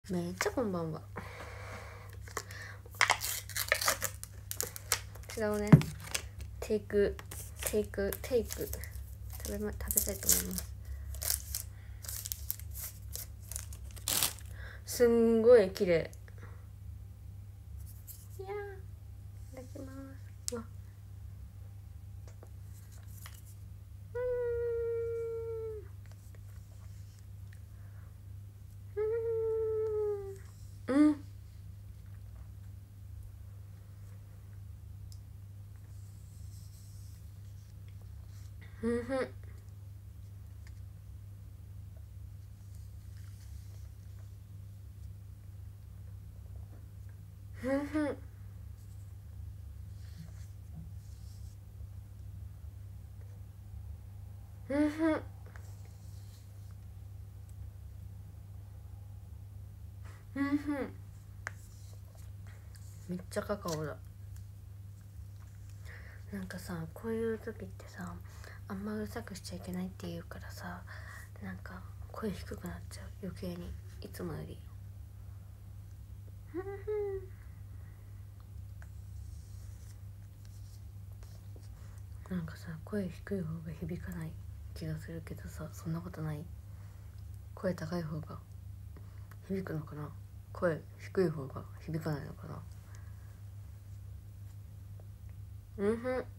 めっちゃこんばんは。こちらをねテイク食べたいと思います。すんごい綺麗。いやいただきます。わうんふんふんふんふんふんふんふんふん。めっちゃカカオだ。なんかさ、こういう時ってさ、あんまうるさくしちゃいけないって言うからさ、なんか声低くなっちゃう、余計にいつもより。なんかさ、声低い方が響かない気がするけどさ、そんなことない？声高い方が響くのかな？声低い方が響かないのかな？うんふん、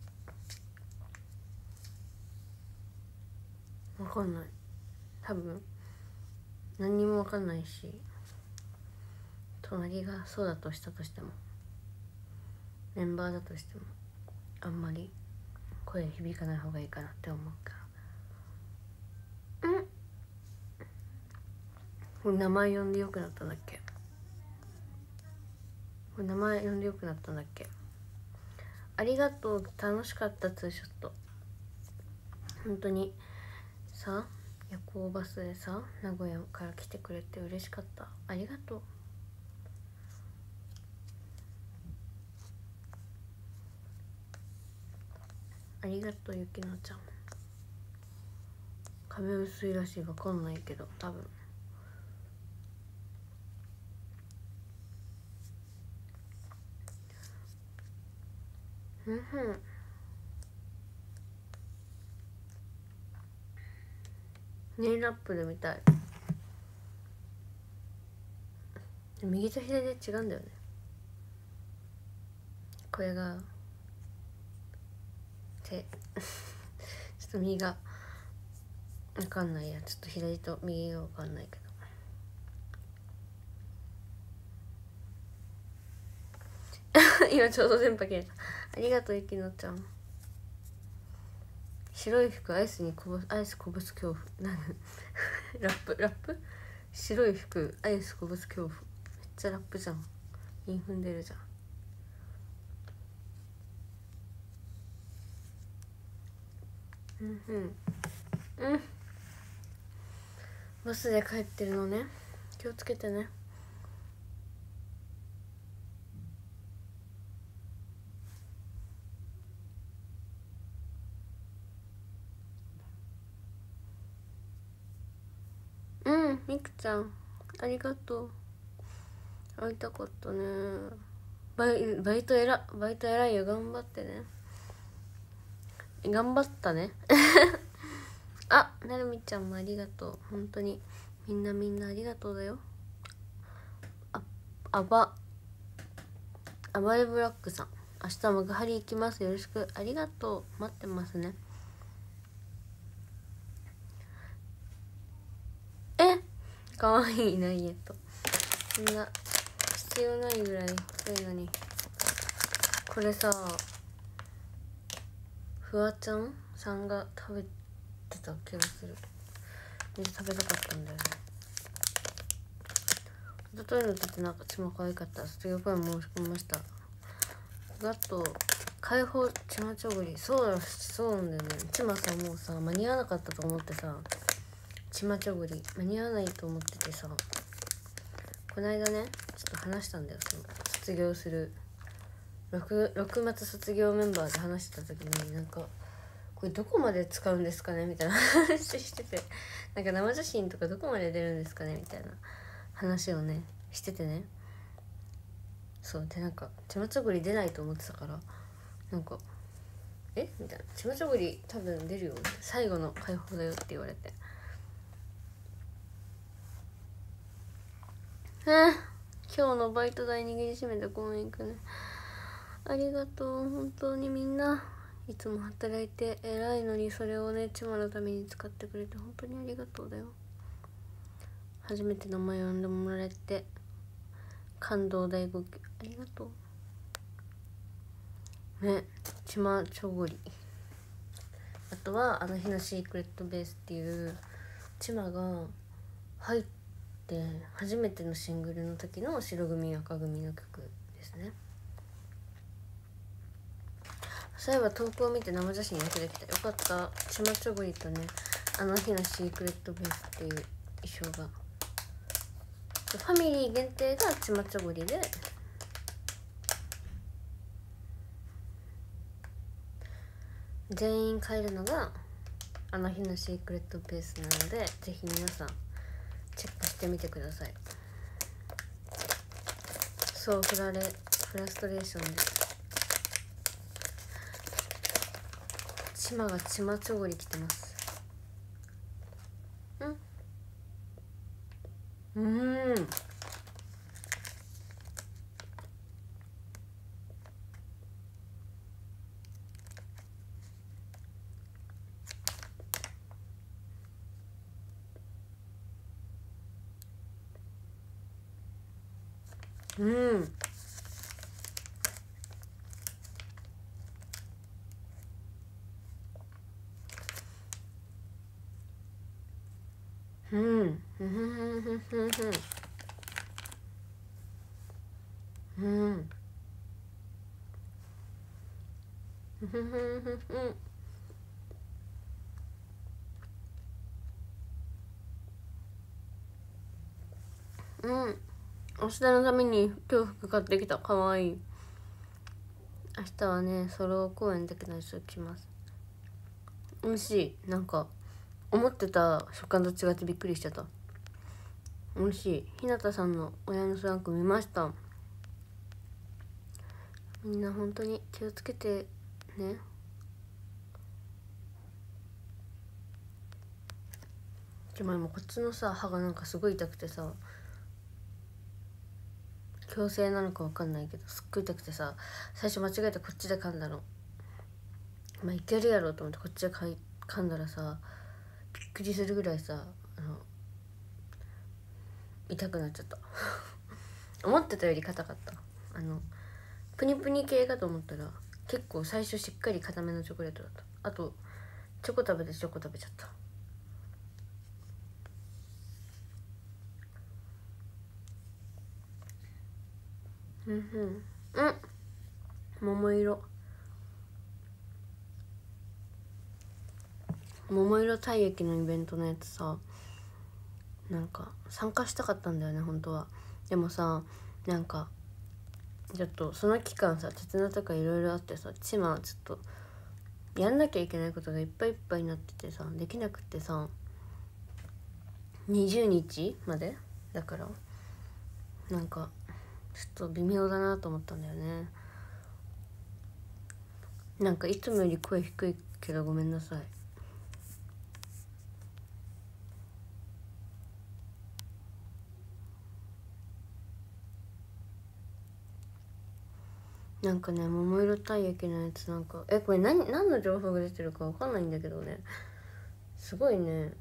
分かんない。多分何にも分かんないし、隣がそうだとしたとしても、メンバーだとしてもあんまり声響かない方がいいかなって思うから。これ名前呼んでよくなったんだっけ？これ名前呼んでよくなったんだっけ？ありがとう。楽しかった。ツーショット本当にさ、夜行バスでさ名古屋から来てくれて嬉しかった。ありがとう。ありがとうゆきのちゃん。壁薄いらしい。わかんないけど多分。ふんふん。ネイルアップで見たい。右と左で違うんだよね。これが手ちょっと右が分かんないや。ちょっと左と右が分かんないけど今ちょうど電波切れた。ありがとうゆきのちゃん。白い服アイスこぼす恐怖。なんラップ白い服アイスこぼす恐怖。めっちゃラップじゃん。韻踏んでるじゃん。うんうんうん。バスで帰ってるのね。気をつけてね。みくちゃんありがとう。会いたかったね。バイト偉いよ。頑張ってね。頑張ったねあ、なるみちゃんもありがとう。本当にみんなありがとうだよ。暴れブラックさん、明日も幕張行きます。よろしく。ありがとう。待ってますね。かわいいな。そんな必要ないぐらい太いのに。これさ、フワちゃんさんが食べてた気がする。めっちゃ食べたかったんだよね。一昨日の時なんかちま可愛かった。卒業公演申し込みました。あと解放ちまちょぐり。そうなんだよね。ちまさもうさ間に合わなかったと思ってさ、ちまちょぐり間に合わないと思っててさ、この間ねちょっと話したんだよ。その卒業する6月卒業メンバーで話してた時に、なんかこれどこまで使うんですかねみたいな話してて、なんか生写真とかどこまで出るんですかねみたいな話をねしててね。そうで、なんかちまちょぐり出ないと思ってたから、なんかみたいな、ちまちょぐり多分出るよ、最後の解放だよって言われて、今日のバイト代握りしめて公園行くね。ありがとう、本当にみんないつも働いて偉いのに、それをねちまのために使ってくれて本当にありがとうだよ。初めて名前呼んでもらえて感動大号泣、ありがとうね。ちまちょごり、あとはあの日のシークレットベースっていうちまが入って初めてのシングルの時の白組赤組の曲ですね。そういえば投稿を見て生写真よくできた、よかった。ちまちょごりとね、あの日のシークレットベースっていう衣装が、ファミリー限定がちまちょごりで、全員買えるのがあの日のシークレットベースなので、ぜひ皆さんチェックしてみてください。そうフラストレーションでちまがちまちょごり着てます。明日のために今日服買ってきた、かわいい。明日はねソロ公演だけのやつ着ます。美味しい。なんか思ってた食感と違ってびっくりしちゃった。美味しい。ひなたさんの親のスランク見ました。みんな本当に気をつけてね。でもこっちのさ歯がなんかすごい痛くてさ、矯正なのか分かんないけどすっごい痛くてさ、最初間違えてこっちで噛んだの。いけるやろと思ってこっちで噛んだらさ、びっくりするぐらいさ痛くなっちゃった思ってたより硬かった。プニプニ系かと思ったら結構最初しっかり固めのチョコレートだった。あとチョコ食べてチョコ食べちゃった。桃色体液のイベントのやつさ、なんか参加したかったんだよね本当は。でもさ、なんかちょっとその期間さ手綱とかいろいろあってさ、ちまちょっとやんなきゃいけないことがいっぱいいっぱいになっててさ、できなくってさ、20日までだからなんかちょっと微妙だなと思ったんだよね。なんかいつもより声低いけどごめんなさい。なんかね桃色体液のやつ、なんかこれ何の情報が出てるかわかんないんだけどね、すごいね。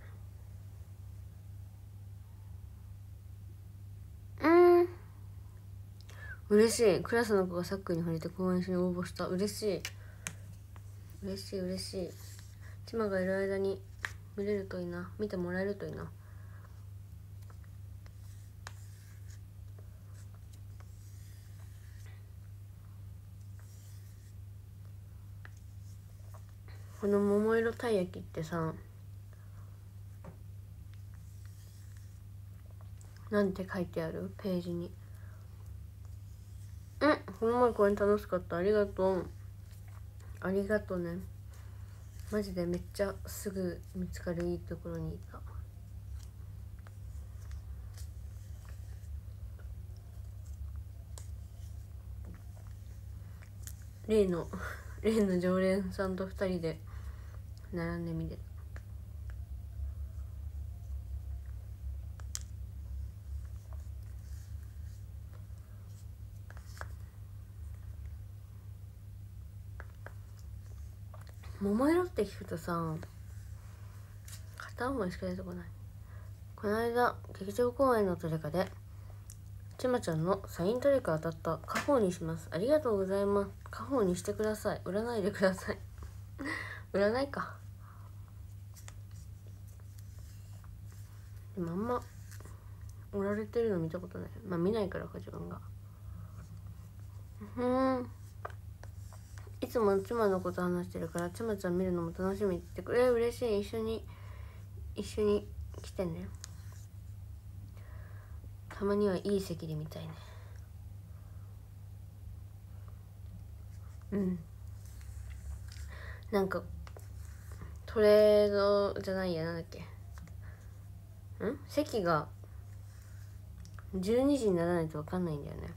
嬉しい。クラスの子がサッカーに惚れて公演しに応募した。嬉しい嬉しい嬉しい。ちまがいる間に見れるといいな、見てもらえるといいな。この桃色たい焼きってさ、なんて書いてあるページに。この前公演楽しかった。ありがとう。ありがとうね。マジでめっちゃすぐ見つかるいいところにいた。 例の常連さんと2人で並んでみてた。桃色って聞くとさ片思いしか出てこない。この間劇場公演のトレカでちまちゃんのサイントレカ当たった。家宝にします。ありがとうございます。家宝にしてください。売らないでください売らないか。でもあんま売られてるの見たことない。まあ見ないからか自分が。いつも妻のこと話してるから妻ちゃん見るのも楽しみって言ってくれ。嬉しい。一緒に来てね。たまにはいい席で見たいね。なんかトレードじゃないや、なんだっけ、席が12時にならないと分かんないんだよね。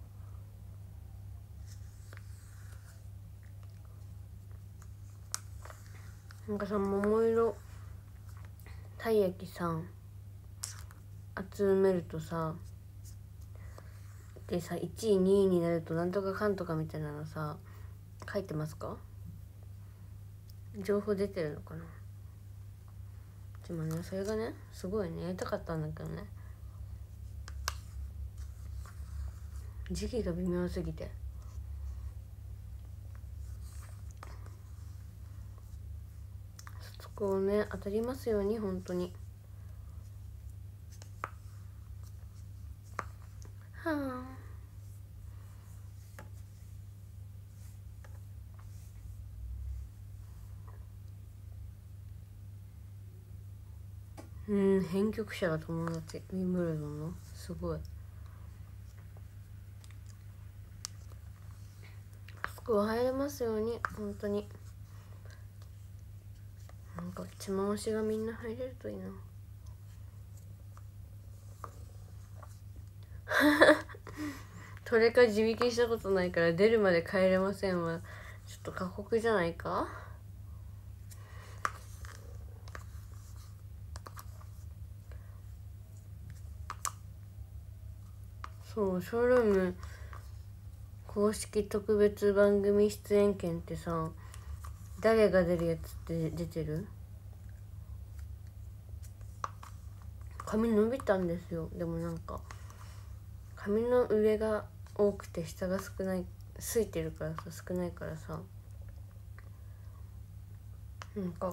なんかさ、桃色たい焼きさん集めるとさでさ、1位2位になるとなんとかかんとかみたいなのさ書いてますか？情報出てるのかな。でもね、それがねすごいねやりたかったんだけどね、時期が微妙すぎて。そこをね当たりますように本当に。はあ。編曲者が友達、ウィンブルドンのすごい。そこ入れますように本当に。なんか血回しがみんな入れるといいなトレカ地引きしたことないから出るまで帰れませんはちょっと過酷じゃないか。そう、ショールーム公式特別番組出演権ってさ、誰が出るやつって出てる？髪伸びたんですよ。でもなんか髪の上が多くて下が少ない、ついてるからさ、少ないからさ、なんか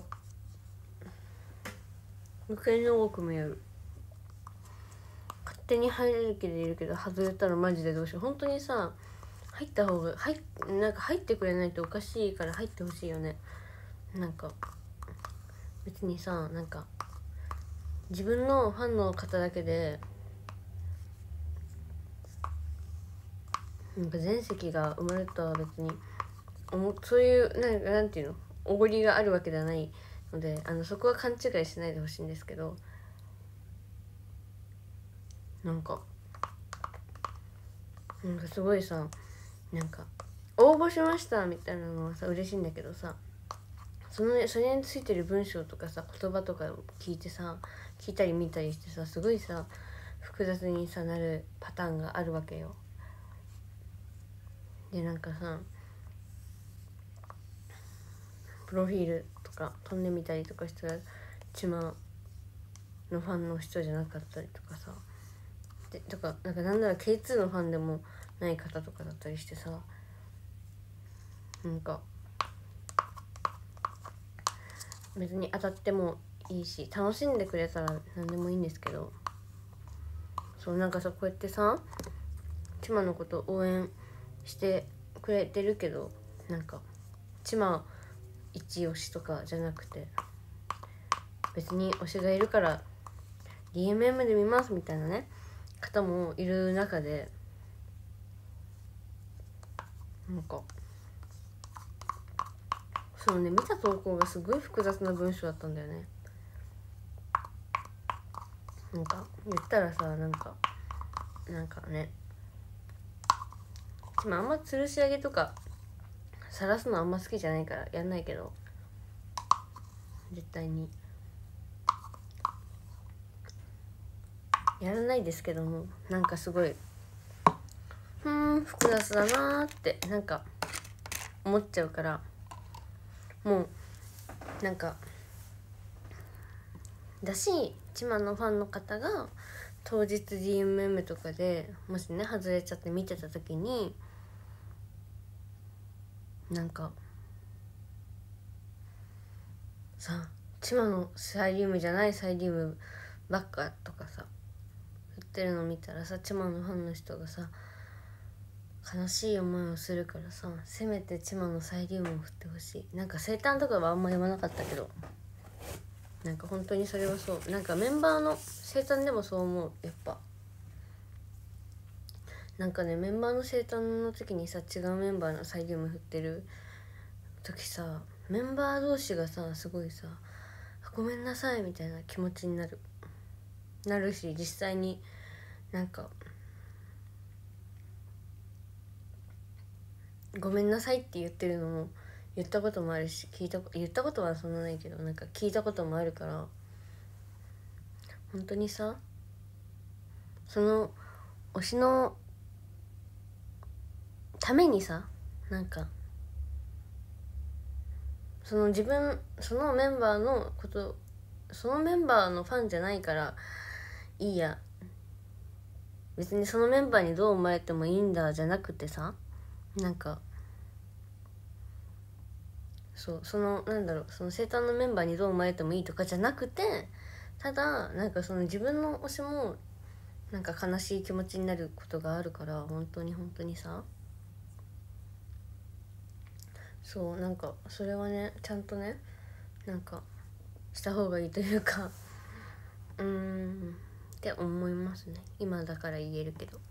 余計に多く見える。勝手に入れる気でいるけど外れたらマジでどうしよう。本当にさ入った方がなんか入ってくれないとおかしいから入ってほしいよね。なんか別にさ、なんか自分のファンの方だけでなんか全席が埋まるとは別にそういうなんていうの、おごりがあるわけではないので、そこは勘違いしないでほしいんですけど、なんかすごいさ、なんか応募しましたみたいなのはさ嬉しいんだけどさ、それについてる文章とかさ言葉とかを聞いたり見たりしてさ、すごいさ複雑にさなるパターンがあるわけよ。でなんかさプロフィールとか飛んでみたりとかしたらチマのファンの人じゃなかったりとかさ、でとかなんなら K2 のファンでもない方とかだったりしてさ、なんか別に当たってもいいし楽しんでくれたら何でもいいんですけど、そうなんかさこうやってさチマのこと応援してくれてるけど、なんかチマ一押しとかじゃなくて別に推しがいるから DMM で見ますみたいなね方もいる中で、なんかそうね、見た投稿がすごい複雑な文章だったんだよね。なんか言ったらさ、なんかね、あんま吊るし上げとか晒すのあんま好きじゃないからやんないけど、絶対にやらないですけども、なんかすごい複雑だなーってなんか思っちゃうから、もうなんかだし、チマのファンの方が当日 DMM とかでもしね外れちゃって見てた時に、なんかさ、チマのサイリウムじゃないサイリウムばっかとかさ振ってるの見たらさ、チマのファンの人がさ悲しい思いをするからさ、せめてチマのサイリウムを振ってほしい。なんか生誕とかはあんま言わなかったけど、なんか本当にそれはそう、なんかメンバーの生誕でもそう思う。やっぱなんかね、メンバーの生誕の時にさ、違うメンバーのサイリウム振ってる時さ、メンバー同士がさすごいさごめんなさいみたいな気持ちになるし、実際になんかごめんなさいって言ってるのも言ったこともあるし、言ったことはそんなないけど、なんか聞いたこともあるから、本当にさ、その推しのためにさ、なんかそのメンバーのこと、そのメンバーのファンじゃないからいいや、別にそのメンバーにどう思われてもいいんだじゃなくてさ、なんかそのなんだろう、その生誕のメンバーにどう思われてもいいとかじゃなくて、ただなんかその自分の推しもなんか悲しい気持ちになることがあるから、本当にさ、そうなんかそれはね、ちゃんとね、なんかした方がいいというかって思いますね。今だから言えるけど、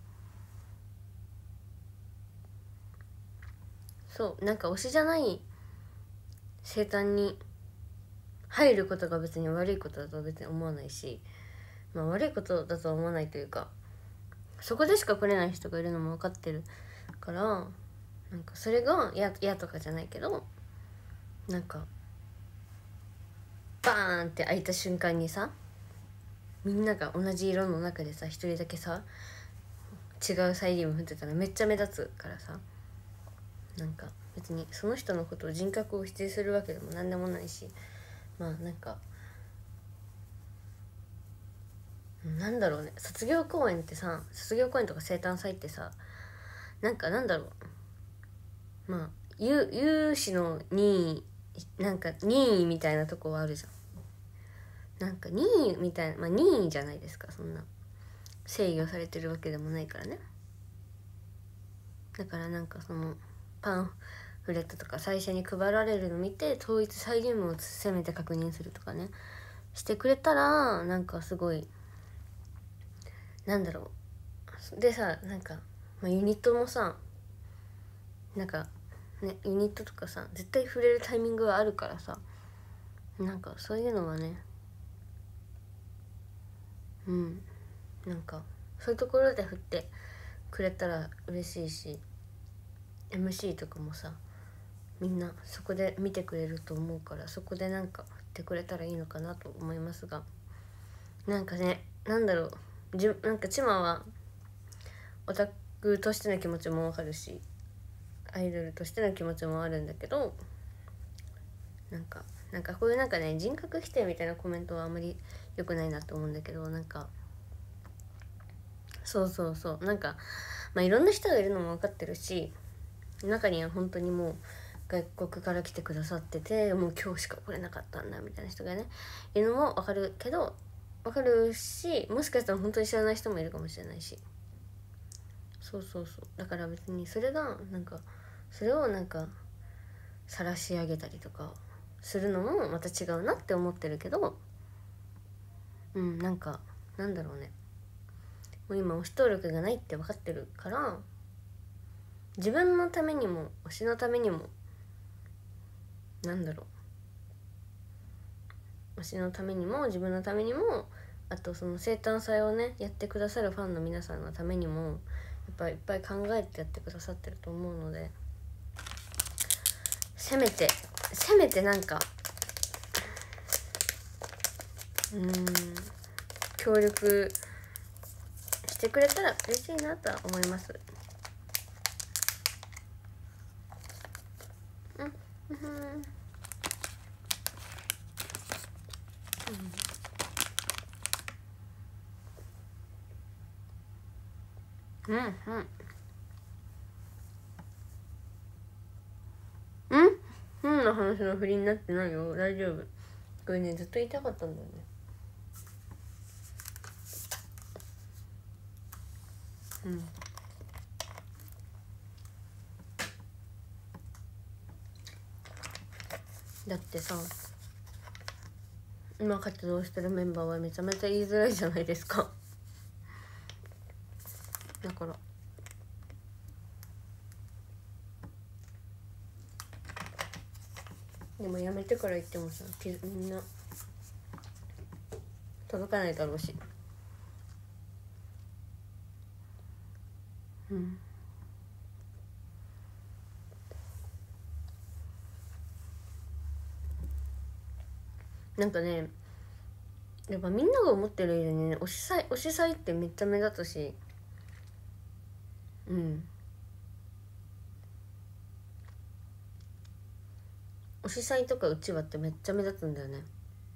そうなんか推しじゃない生誕に入ることが別に悪いことだとは別に思わないし、まあ悪いことだとは思わないというか、そこでしか来れない人がいるのも分かってるから、なんかそれが嫌とかじゃないけど、なんかバーンって開いた瞬間にさ、みんなが同じ色の中でさ一人だけさ違うサイリウム振ってたらめっちゃ目立つからさ、なんか別にその人のことを人格を否定するわけでも何でもないし、まあなんかなんだろうね、卒業公演とか生誕祭ってさ、なんかなんだろう、まあ有志の任意、なんか任意みたいなとこはあるじゃん。なんか任意みたいな、まあ任意じゃないですか、そんな制御されてるわけでもないからね。だからなんかそのパンフレットとか最初に配られるの見て、統一サイリウムをせめて確認するとかねしてくれたら、なんかすごいなんだろうでさ、なんか、まあ、ユニットもさ、なんかね、ユニットとかさ絶対触れるタイミングがあるからさ、なんかそういうのはね、なんかそういうところで振ってくれたら嬉しいし、 MC とかもさみんなそこで見てくれると思うから、そこでなんか振ってくれたらいいのかなと思いますが、なんかね、なんだろう、なんかチマはオタクとしての気持ちもわかるし、アイドルとしての気持ちもあるんだけど、なんかこういうなんかね、人格否定みたいなコメントはあんまり良くないなと思うんだけど、なんかそうなんかまあいろんな人がいるのも分かってるし、中には本当にもう外国から来てくださってて、もう今日しか来れなかったんだみたいな人がねいるのも分かるけど、分かるし、もしかしたら本当に知らない人もいるかもしれないし、そうだから別にそれがなんかそれをなんか晒し上げたりとかするのもまた違うなって思ってるけど、なんかなんだろうね、もう今推し登録がないって分かってるから、自分のためにも推しのためにも、なんだろう、推しのためにも自分のためにも、あとその生誕祭をねやってくださるファンの皆さんのためにもやっぱりいっぱい考えてやってくださってると思うので、 せめてなんか協力してくれたら嬉しいなとは思います。の話の振りになってないよ、大丈夫。これねずっと言いたかったんだよね。だってさ、今活動してるメンバーはめちゃめちゃ言いづらいじゃないですか。だからでもやめてから言ってもさ、みんな届かないだろうし。なんかね、やっぱみんなが思ってる以上にね、推しサイってめっちゃ目立つし、推しサイとかうちわってめっちゃ目立つんだよね。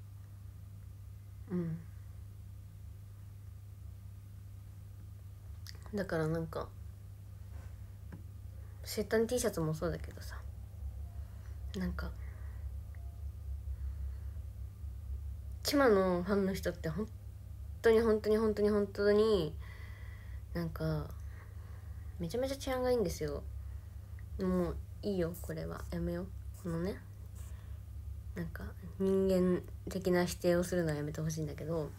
だからなんか生誕 T シャツもそうだけどさ、なんかチマのファンの人って本当になんかめちゃめちゃ治安がいいんですよ。もういいよ、これはやめよう。このね、なんか人間的な否定をするのはやめてほしいんだけど、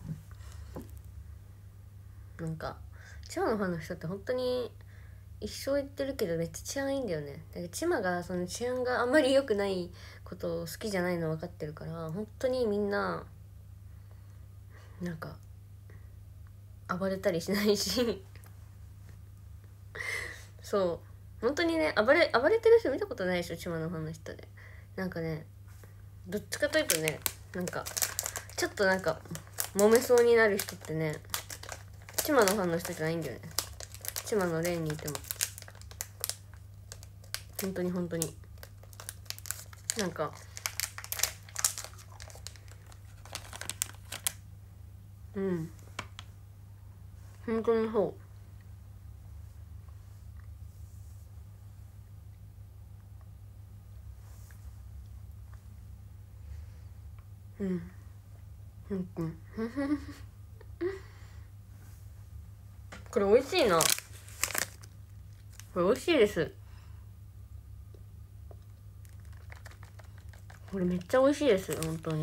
なんかチマのファンの人って本当に一生言ってるけどめっちゃ治安いいんだよね。だからチマがその治安があんまり良くないことを好きじゃないの分かってるから、本当にみんななんか暴れたりしないしそう本当にね、暴れてる人見たことないでしょ、チマのファンの人で。なんかね、どっちかというとね、なんかちょっとなんか揉めそうになる人ってね、チマのファンの人じゃないんだよね。チマの例にいても本当になんか本当にこれ美味しいな。これ美味しいです。これめっちゃ美味しいです、本当に。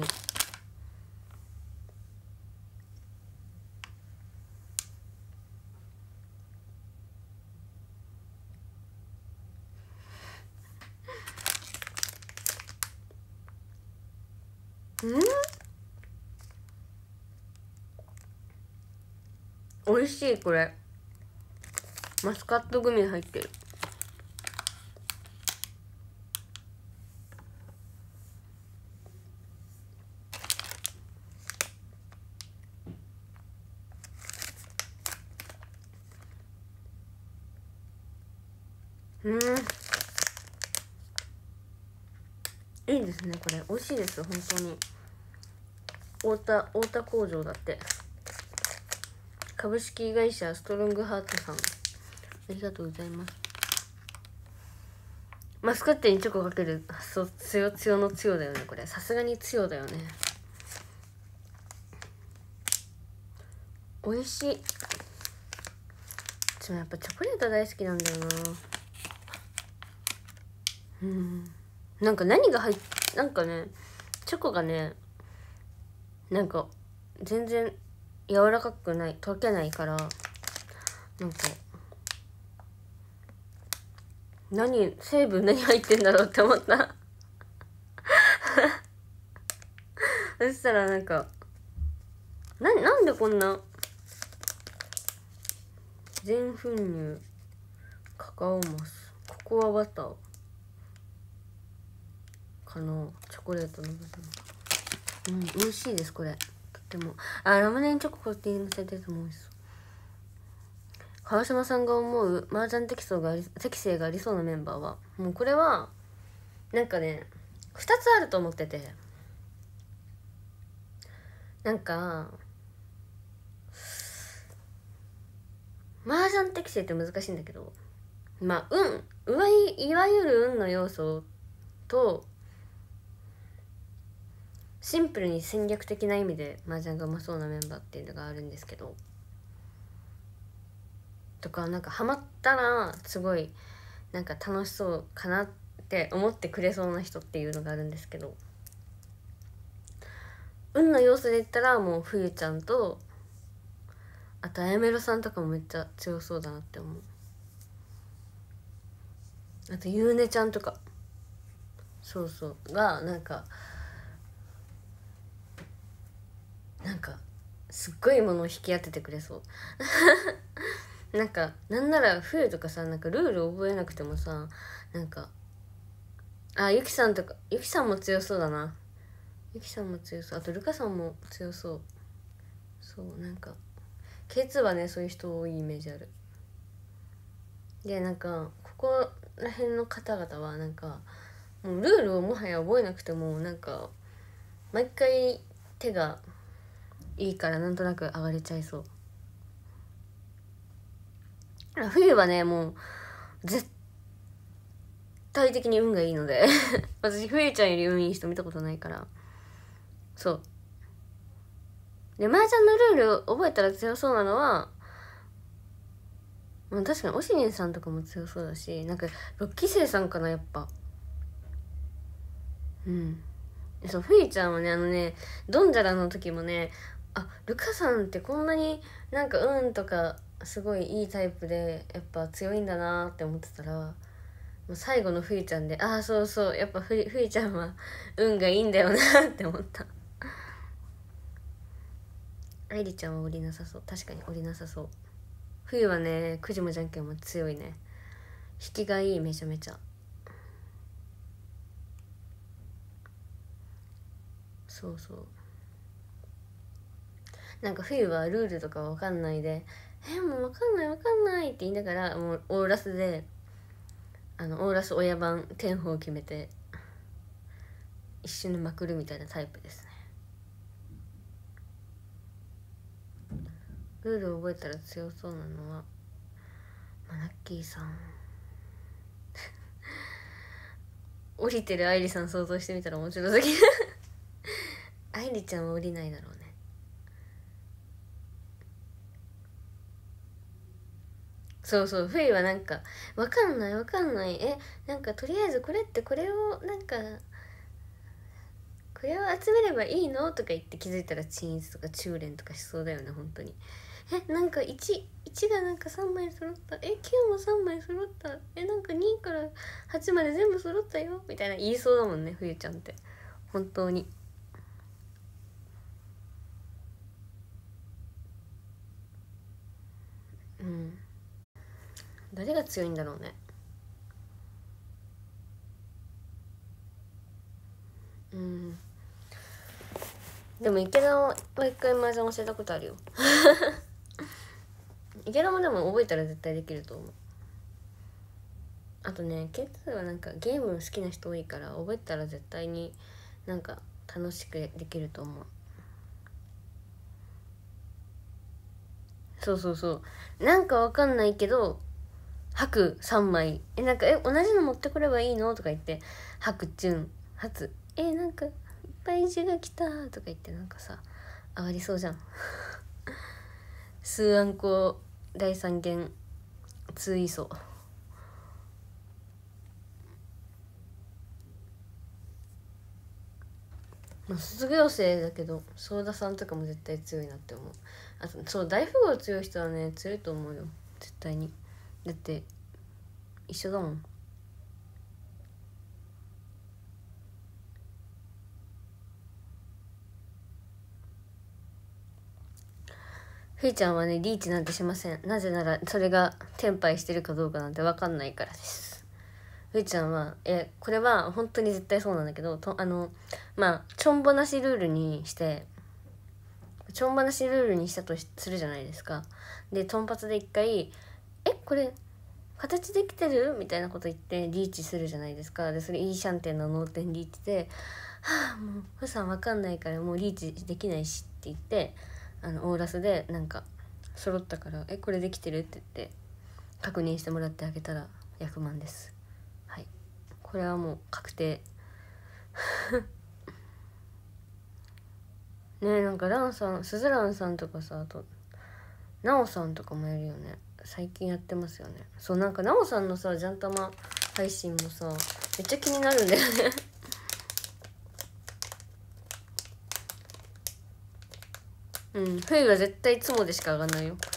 美味しい。これマスカットグミ入ってる。いいですね、これ美味しいです、本当に。太田工場だって。株式会社ストロングハートさん、ありがとうございます。マスカットにチョコかける、そうつよのつよだよね。これさすがにつよだよね。美味しい。やっぱチョコレート大好きなんだよな。なんか何がなんかね、チョコがね、なんか全然柔らかくない、溶けないから、なんか成分何入ってんだろうって思ったそしたらなんかなんでこんな全粉乳、カカオマス、ココアバター、 チョコレートの部分。美味しいですこれ。とってもラムネにチョココーティングされてるとも美味しそう。川島さんが思う麻雀適性がありそうなメンバーは、もうこれはなんかね2つあると思ってて、なんか麻雀適性って難しいんだけど、まあいわゆる運の要素とシンプルに戦略的な意味で麻雀がうまそうなメンバーっていうのがあるんですけど、とかなんかハマったらすごいなんか楽しそうかなって思ってくれそうな人っていうのがあるんですけど、運の要素で言ったらもう冬ちゃんと、あとあやめろさんとかもめっちゃ強そうだなって思う。あとゆうねちゃんとか、そうそうがなんかすっごいものを引き当ててくれそうなんかなんなら冬とかさ、なんかルール覚えなくてもさ、なんかゆきさんも強そうだな。ゆきさんも強そう。あとルカさんも強そう。そうなんか K2 はねそういう人多いイメージある。でなんかここら辺の方々はなんかもうルールをもはや覚えなくてもなんか毎回手がいいからなんとなく上がれちゃいそう。冬はねもう絶対的に運がいいので私冬ちゃんより運いい人見たことないから。そうで麻雀のルール覚えたら強そうなのは、確かにオシリンさんとかも強そうだし、なんか6期生さんかなやっぱ。そうふいちゃんはねドンジャラの時もね、ルカさんってこんなになんか運とかすごいいいタイプでやっぱ強いんだなって思ってたら、もう最後のふいちゃんでそうそうやっぱふいちゃんは運がいいんだよなって思った愛梨ちゃんは降りなさそう。確かに降りなさそう。冬はねくじもじゃんけんも強いね。引きがいいめちゃめちゃ。そうそうなんか冬はルールとかわかんないでもうわかんないって言いながらもうオーラスでオーラス親番天宝を決めて一瞬でまくるみたいなタイプですね。ルールを覚えたら強そうなのはラッキーさん降りてる愛梨さん想像してみたら面白すぎる愛梨ちゃんは降りないだろうね。そうそう冬はなんかわかんないなんかとりあえずこれをなんかこれを集めればいいのとか言って気づいたら鎮一とか中連とかしそうだよね本当に。なんか 1がなんか3枚揃った、9も3枚揃った、なんか2から8まで全部揃ったよみたいな言いそうだもんね冬ちゃんって本当に。誰が強いんだろうね。でも池田は一回麻雀教えたことあるよ池田もでも覚えたら絶対できると思う。あとねK2はなんかゲーム好きな人多いから覚えたら絶対になんか楽しくできると思う。そうなんかわかんないけど白3枚なんか同じの持ってこればいいのとか言って白純初なんかいっぱい字が来たとか言ってなんかさ上がりそうじゃん数案校第三元通いそう卒業生だけどソーダさんとかも絶対強いなって思う。あとそう大富豪強い人はね強いと思うよ絶対に。だって一緒だもん。ふいちゃんはねリーチなんてしません。なぜならそれがテンパイしてるかどうかなんて分かんないからです。 ふいちゃんはこれは本当に絶対そうなんだけどまあちょんぼなしルールにしてちょんぼなしルールにしたとするじゃないですか。でトンパツで一回これ形できてるみたいなこと言ってリーチするじゃないですか。でそれいいシャンテンの脳天リーチでもうふさんわかんないからもうリーチできないしって言ってオーラスでなんか揃ったからこれできてるって言って確認してもらってあげたら100万です。はい、これはもう確定ね。なんかランさん、スズランさんとかさ、あとナオさんとかもやるよね。最近やってますよね。そう、なんかナオさんのさジャンタマ配信もさめっちゃ気になるんだよね冬は絶対いつもでしか上がんないよ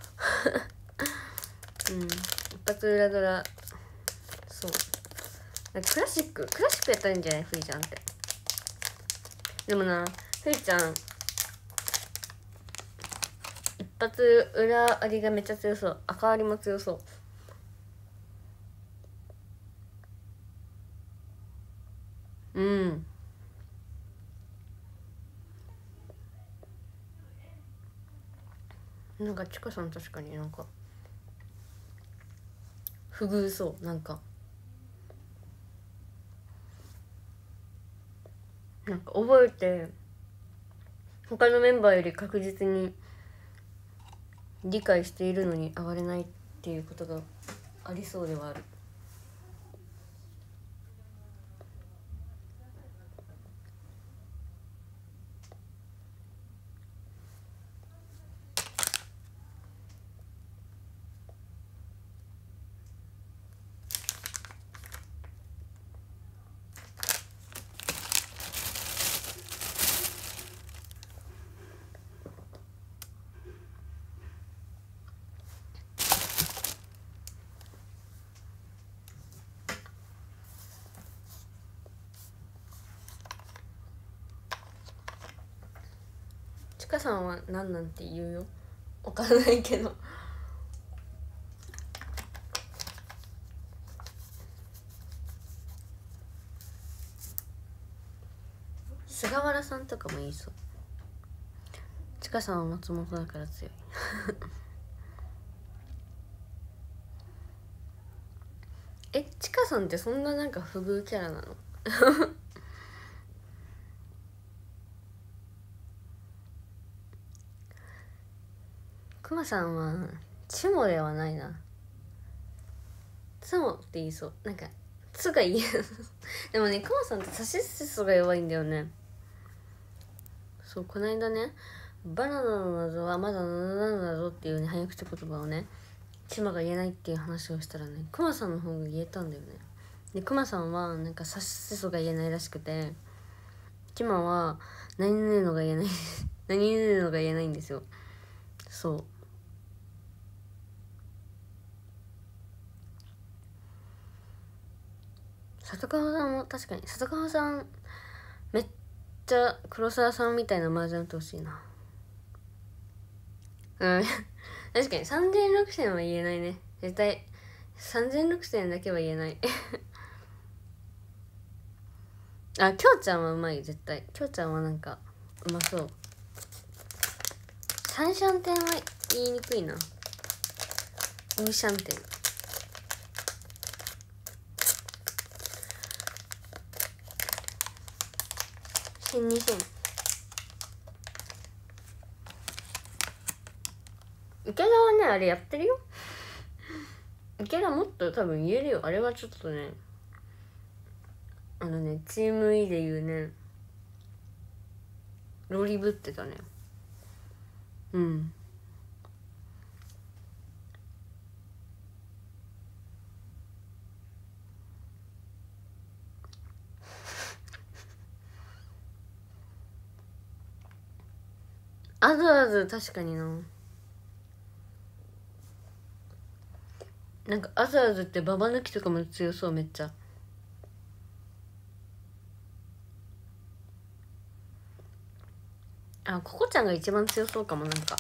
一発裏ドラ。そう、クラシックやったらいいんじゃない冬ちゃんって。でもな、冬ちゃん一発裏ありがめっちゃ強そう。赤ありも強そう。なんかちかさん確かになんか不遇そう。なんか覚えて他のメンバーより確実に理解しているのに上がれないっていうことがありそうではある。ちかさんは何なんて言うよ。わかんないけど菅原さんとかも言いそう。ちかさんは松本だから強いちかさんってそんななんか不遇キャラなのくまさんはチモではないな。ツモって言いそう。なんかツが言えでもね、くまさんってサシスソが弱いんだよね。そう、この間ね、バナナの謎はまだ7だぞっていうね早口言葉をねチマが言えないっていう話をしたらね、クマさんの方が言えたんだよね。でクマさんはなんかサシスソが言えないらしくて、チマは何々のが言えない何々のが言えないんですよ。そう、里川さんも確かに、里川さんめっちゃ黒沢さんみたいな麻雀打ってほしいな。確かに30006000は言えないね。絶対30006000だけは言えないあ、きょうちゃんはうまい。絶対きょうちゃんはなんかうまそう。三シャンテンは言いにくいな。ウーシャンテン、新2000。池田はねあれやってるよ。池田もっと多分言えるよ。あれはちょっとね、チーム E で言うねロリぶってたね。アズアズ確かにな。なんかアズアズってババ抜きとかも強そう。めっちゃココちゃんが一番強そうかも。なんか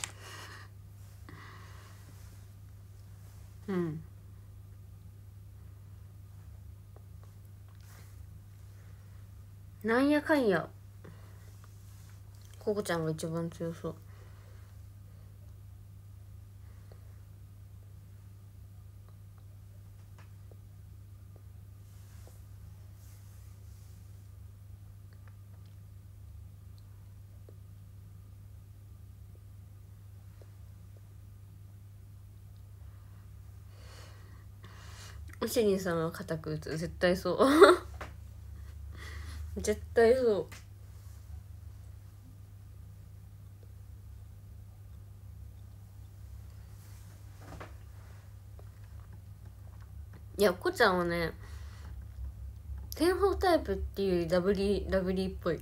なんやかんやココちゃんが一番強そう。おしりんさんは固く打つ、絶対そう絶対そう。いやこちゃんはね天砲タイプっていうよりダブリーっぽい。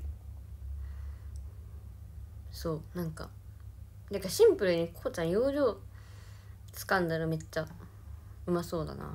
そうなんかシンプルにこちゃん容量掴んだらめっちゃうまそうだな。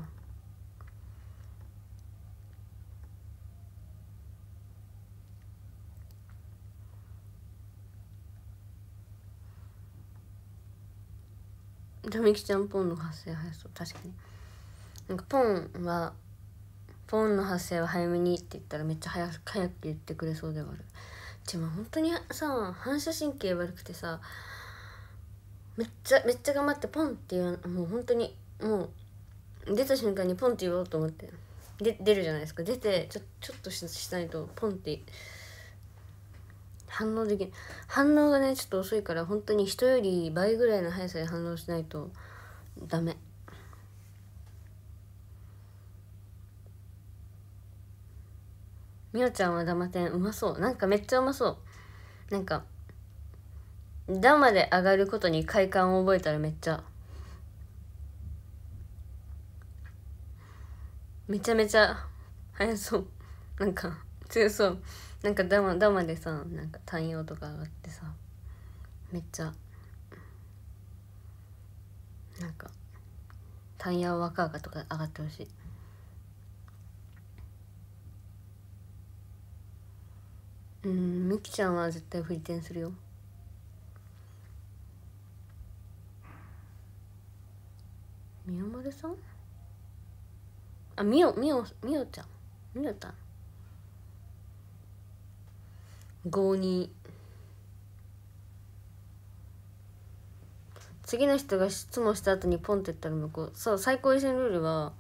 みきちゃんポンの発生早そう。確かになんかポンの発生は早めにって言ったらめっちゃ早く言ってくれそうではある。でも本当にさ反射神経悪くてさめっちゃ頑張ってポンっていうもう本当にもう出た瞬間にポンって言おうと思って出るじゃないですか。出てちょっとしないとポンって反応できる。反応がねちょっと遅いから本当に人より倍ぐらいの速さで反応しないとダメ。みおちゃんはダマテンうまそう。なんかめっちゃうまそう。なんかダマで上がることに快感を覚えたらめちゃめちゃ速そう。なんか強そう。なんかダマでさなんか単葉とか上がってさめっちゃなんか単葉若々とか上がってほしい。みきちゃんは絶対振り点するよ。みおまるさんみおちゃん52。次の人が質問した後にポンって言ったら向こう。そう最高優先ルールは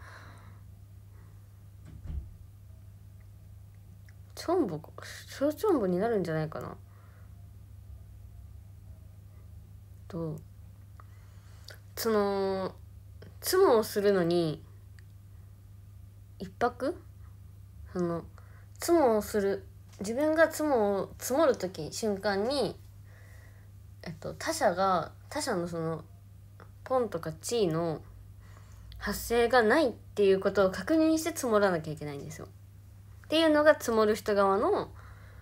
小チョンボになるんじゃないかなと。そのツモをするのに一泊そのツモをする自分がツモを積もる時瞬間に他者のそのポンとかチーの発生がないっていうことを確認して積もらなきゃいけないんですよ。っていうのが積もる人側の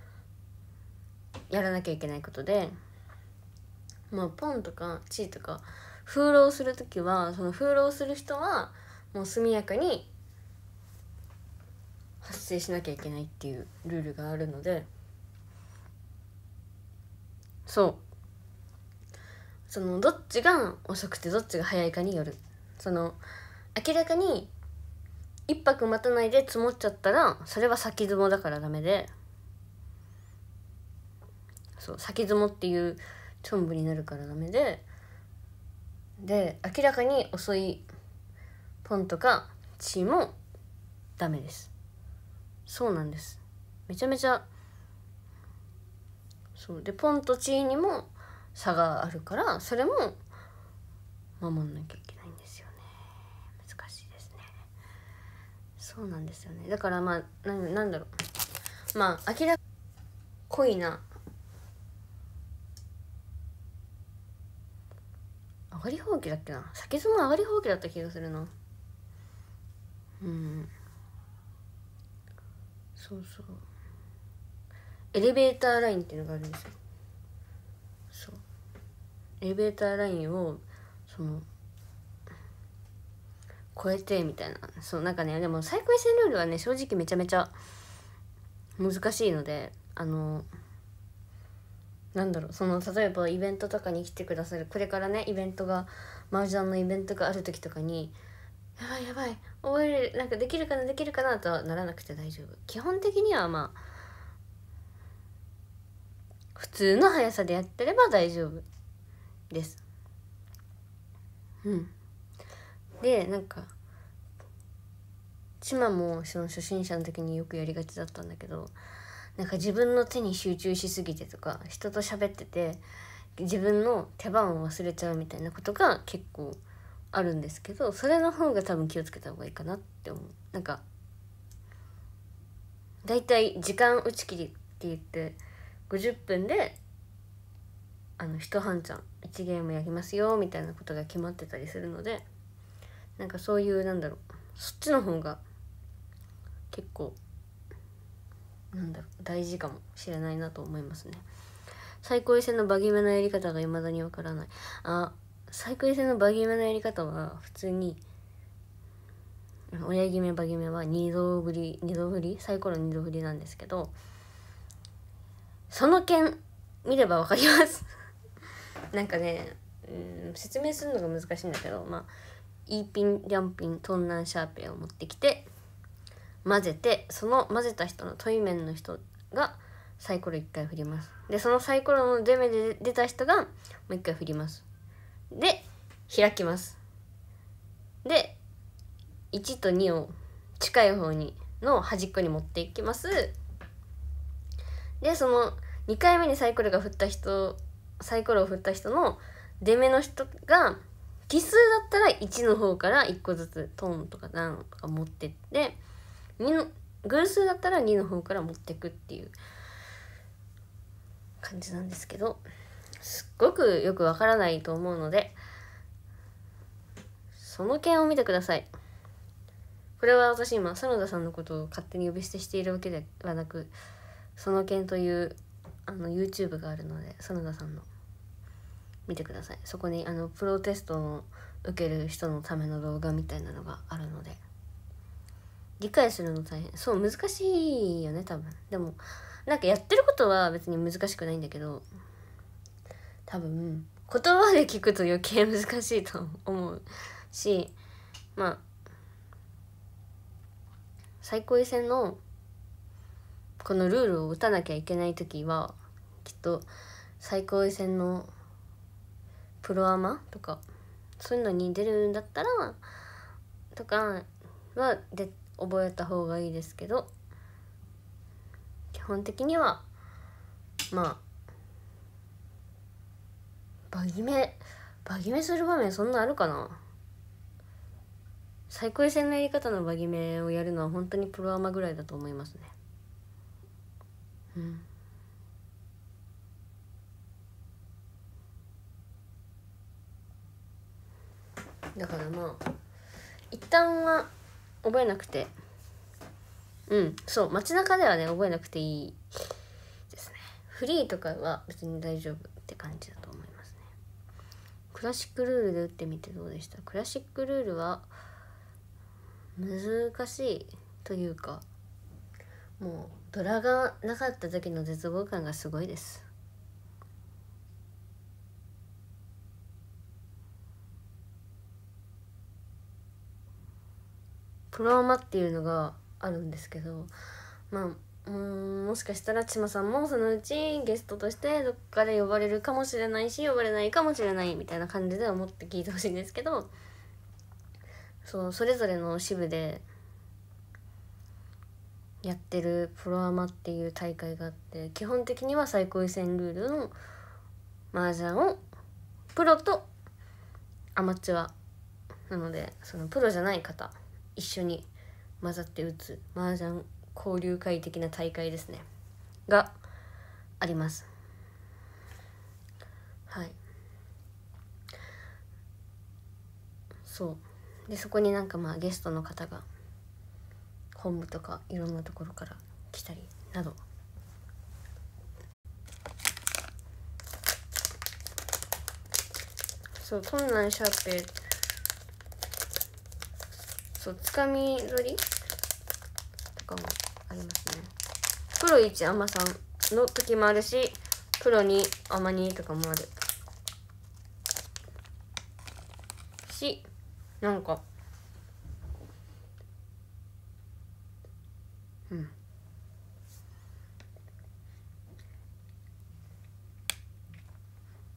やらなきゃいけないことで、まあポンとかチーとか風浪する時はその風浪する人はもう速やかに発生しなきゃいけないっていうルールがあるので、そのどっちが遅くてどっちが早いかによる。その明らかに一泊待たないで積もっちゃったらそれは先積もだからダメで、そう先積もっていうチョンブになるからダメで明らかに遅いポンとかチーもダメです。そうなんです。めちゃめちゃそうでポンとチーにも差があるからそれも守んなきゃいけないんですよね。難しいですね。そうなんですよね。だからまあなんだろう、まあ明らか濃いな上がりほうきだっけな、先相撲上がりほうきだった気がするな。そうエレベーターラインっていうのがあるんですよ。そうエレベーターラインをその超えてみたいな。そうなんかねでも最高位戦ルールはね正直めちゃめちゃ難しいのでなんだろうその例えばイベントとかに来てくださるこれからねイベントが麻雀のイベントがある時とかにやばい覚えるなんかできるかなとはならなくて大丈夫。基本的にはまあ普通の速さでやってれば大丈夫です。でなんかチマもその初心者の時によくやりがちだったんだけど、なんか自分の手に集中しすぎてとか、人と喋ってて自分の手番を忘れちゃうみたいなことが結構あるんですけど、それの方が多分気をつけた方がいいかなって思う。なんかだいたい時間打ち切りって言って50分で1半チャン1ゲームやりますよみたいなことが決まってたりするので、なんかそういうそっちの方が結構大事かもしれないなと思いますね。最高位戦のバギメのやり方が未だにわからない。最高位戦のバギメのやり方は普通に親決めバギメは2度振りサイコロ2度振りなんですけど、その剣見ればわかりますなんかね、説明するのが難しいんだけど、イーピン、リャンピン、トンナンシャーペンを持ってきて混ぜて、その混ぜた人の対面の人がサイコロ1回振ります。でそのサイコロの出目で出た人がもう1回振ります。で開きます。で1と2を近い方の端っこに持っていきます。でその2回目にサイコロを振った人の出目の人が奇数だったら1の方から1個ずつトンとかナンとか持ってって、偶数だったら2の方から持ってくっていう感じなんですけど、すっごくよくわからないと思うのでその件を見てください。これは私今園田さんのことを勝手に呼び捨てしているわけではなく、その件というYouTube があるので園田さんの見てください。そこにプロテストを受ける人のための動画みたいなのがあるので、理解するの大変。そう難しいよね多分。でもなんかやってることは別に難しくないんだけど、多分言葉で聞くと余計難しいと思うし、最高位戦のこのルールを打たなきゃいけない時はきっと最高位戦のプロアマとかそういうのに出るんだったらとかはで覚えた方がいいですけど、基本的にはバギメする場面そんなあるかな。最高位戦のやり方のバギメをやるのは本当にプロアマぐらいだと思いますね。だから一旦は覚えなくて、そう街中ではね覚えなくていいですね。フリーとかは別に大丈夫って感じだと思いますね。クラシックルールで打ってみてどうでした？クラシックルールは難しいというか、もうドラがなかった時の絶望感がすごいです。プロアマっていうのがあるんですけど、もしかしたら千葉さんもそのうちゲストとしてどっかで呼ばれるかもしれないし呼ばれないかもしれないみたいな感じで思って聞いてほしいんですけど、それぞれの支部でやってるプロアマっていう大会があって、基本的には最高位戦ルールの麻雀をプロとアマチュアなので、そのプロじゃない方一緒に混ざって打つ麻雀交流会的な大会ですねがあります。はい。そうでそこにゲストの方が本部とかいろんなところから来たりなど、トンナンシャーペつかみ取りとかもありますね。プロ1アマさんの時もあるし、プロ2アマ2とかもあるし、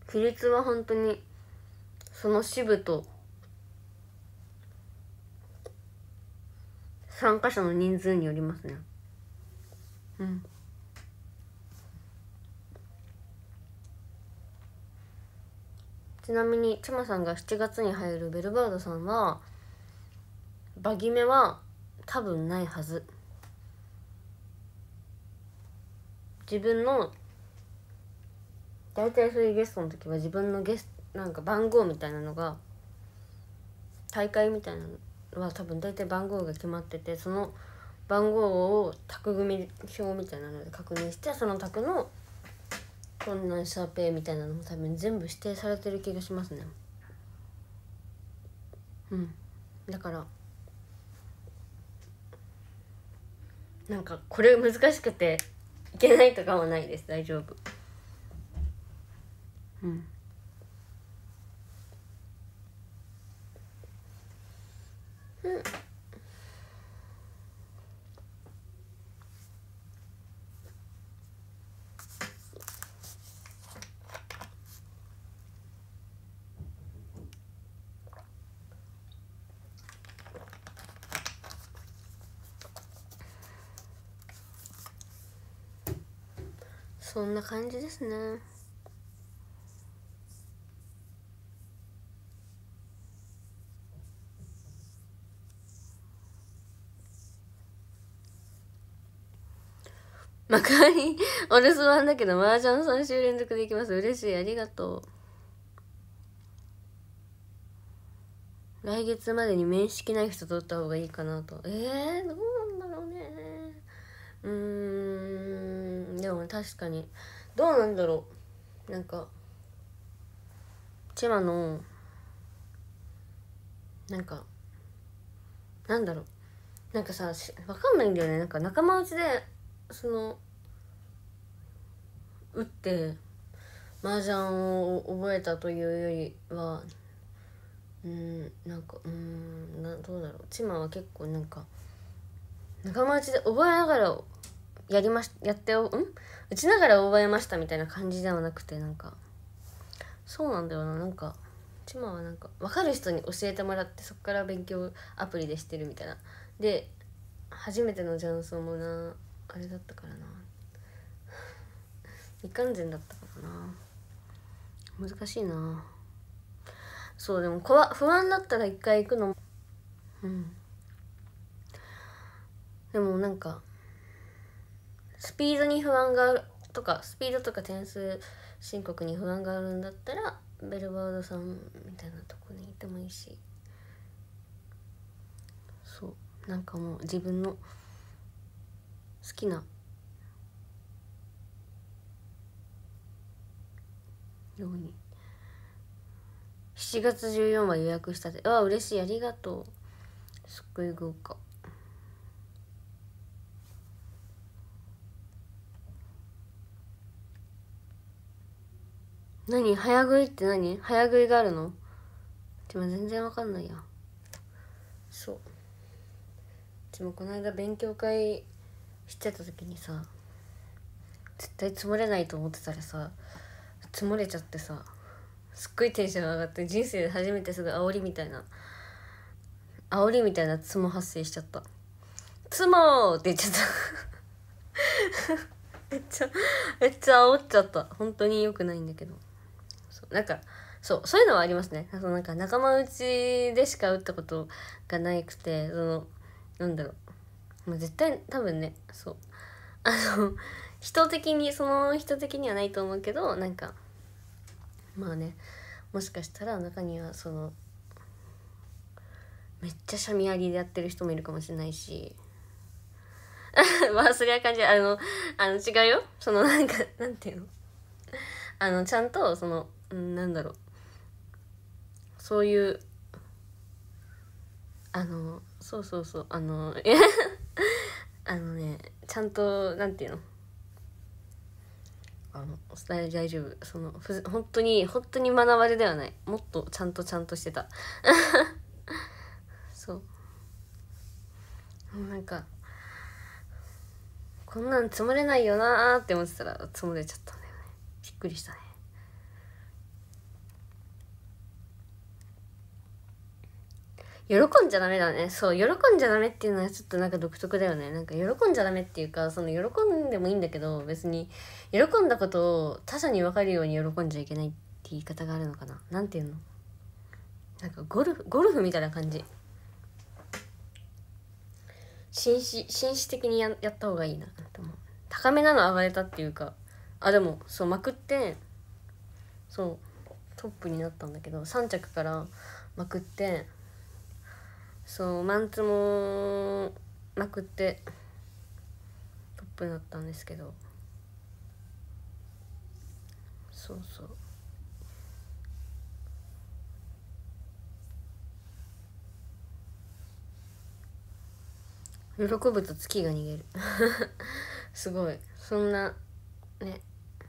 比率は本当にその支部と参加者の人数によりますね。うん。ちなみにちまさんが7月に入るベルバードさんはバギメは多分ないはず。自分の大体そういうゲストの時は自分のなんか番号みたいなのが、大会みたいなのは多分大体番号が決まってて、その番号を卓組表みたいなので確認して、その卓のこんなシャーペイみたいなのも多分全部指定されてる気がしますね。うん。だからなんかこれ難しくていけないとかはないです。大丈夫。うん。うん。そんな感じですね。マカリお留守番だけど麻雀3週連続でいきます。嬉しい、ありがとう。来月までに面識ない人とった方がいいかなと。どうなんだろうね。でも確かにどうなんだろう。なんか千葉のなんかなんだろう、なんかさ、わかんないんだよね。なんか仲間内でその打って麻雀を覚えたというよりは、なんかどうだろう。千葉は結構なんか仲間内で覚えながら打ちながら覚えましたみたいな感じではなくて、なんかそうなんだよな。なんか千葉はなんか分かる人に教えてもらって、そこから勉強アプリでしてるみたいな。で初めての雀荘もな、あれだったからな、未完全だったからな。難しいな。そう、でも不安だったら一回行くの。うん。でもなんかスピードに不安があるとか、スピードとか点数申告に不安があるんだったらベルバードさんみたいなとこにいてもいいし、そうなんかもう自分の好きなように。7月14は予約したで。嬉しい、ありがとう。すっごい豪華。何早食いって何？早食いがあるの？でも全然わかんないや。そう、でもこの間勉強会してた時にさ、絶対積もれないと思ってたらさ、積もれちゃってさ、すっごいテンション上がって、人生で初めてすぐ煽りみたいなツモ発生しちゃった。ツモーって言っちゃっためっちゃ煽っちゃった。本当に良くないんだけど、なんかそういうのはありますね。なんか仲間内でしか打ったことがなくて、なんだろう、絶対多分ね、そうその人的にはないと思うけど、なんかまあね、もしかしたら中にはめっちゃシャミありでやってる人もいるかもしれないしまあそれは感じ、違うよ。なんかなんていうの、ちゃんとなんだろう、そういうそうね、ちゃんとなんていうの、大丈夫。本当に学ばれではない。もっとちゃんとしてたそうなんかこんなん積もれないよなーって思ってたら積もれちゃったんだよね。びっくりしたね。 喜んじゃダメだね。そう、喜んじゃダメっていうのはちょっとなんか独特だよね。なんか喜んじゃダメっていうか、その喜んでもいいんだけど、別に喜んだことを他者に分かるように喜んじゃいけないって言い方があるのかな。なんていうの、なんかゴルフみたいな感じ。紳士的にやった方がいいなと思う。高めなの上がれたっていうか、あ、でもそうまくって、そうトップになったんだけど、3着からまくって、そうマンツもまくってトップになったんですけど、そうそう、喜ぶと月が逃げるすごい、そんなね。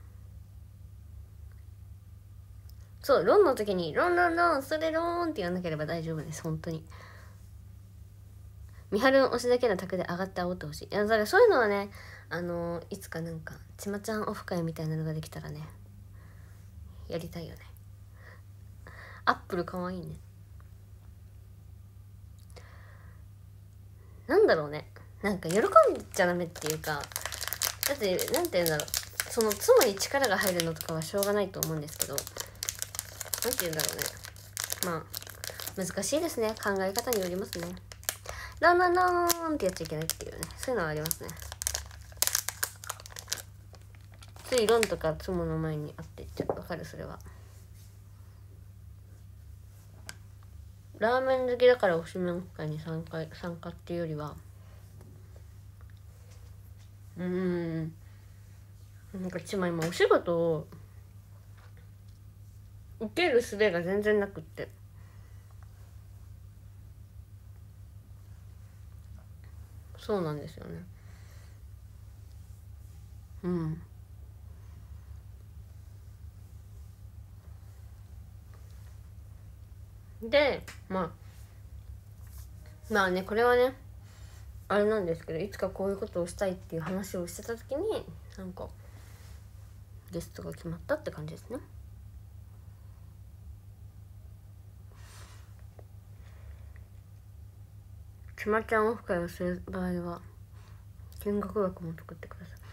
そう、ロンの時にロンロンロンそれローンって言わなければ大丈夫です。本当にみはるん推しだけの卓で上がって煽ってほしい。いやだからそういうのはね、いつかなんかちまちゃんオフ会みたいなのができたらね、やりたいよね。アップルかわいいね。なんだろうね、なんか喜んじゃダメっていうか、だってなんて言うんだろう、その妻に力が入るのとかはしょうがないと思うんですけど、なんて言うんだろうね、まあ難しいですね、考え方によりますね。ランランランってやっちゃいけないっていうね、そういうのはありますね。ついロンとか妻の前にあってちょっとわかる、それは。ラーメン好きだから推しメン会に参加っていうよりは、なんか妻今お仕事を受ける術が全然なくって、そうなんですよね。でまあね、これはねあれなんですけど、いつかこういうことをしたいっていう話をしてた時になんかゲストが決まったって感じですね。ちまちゃんオフ会をする場合は見学枠も作ってくださ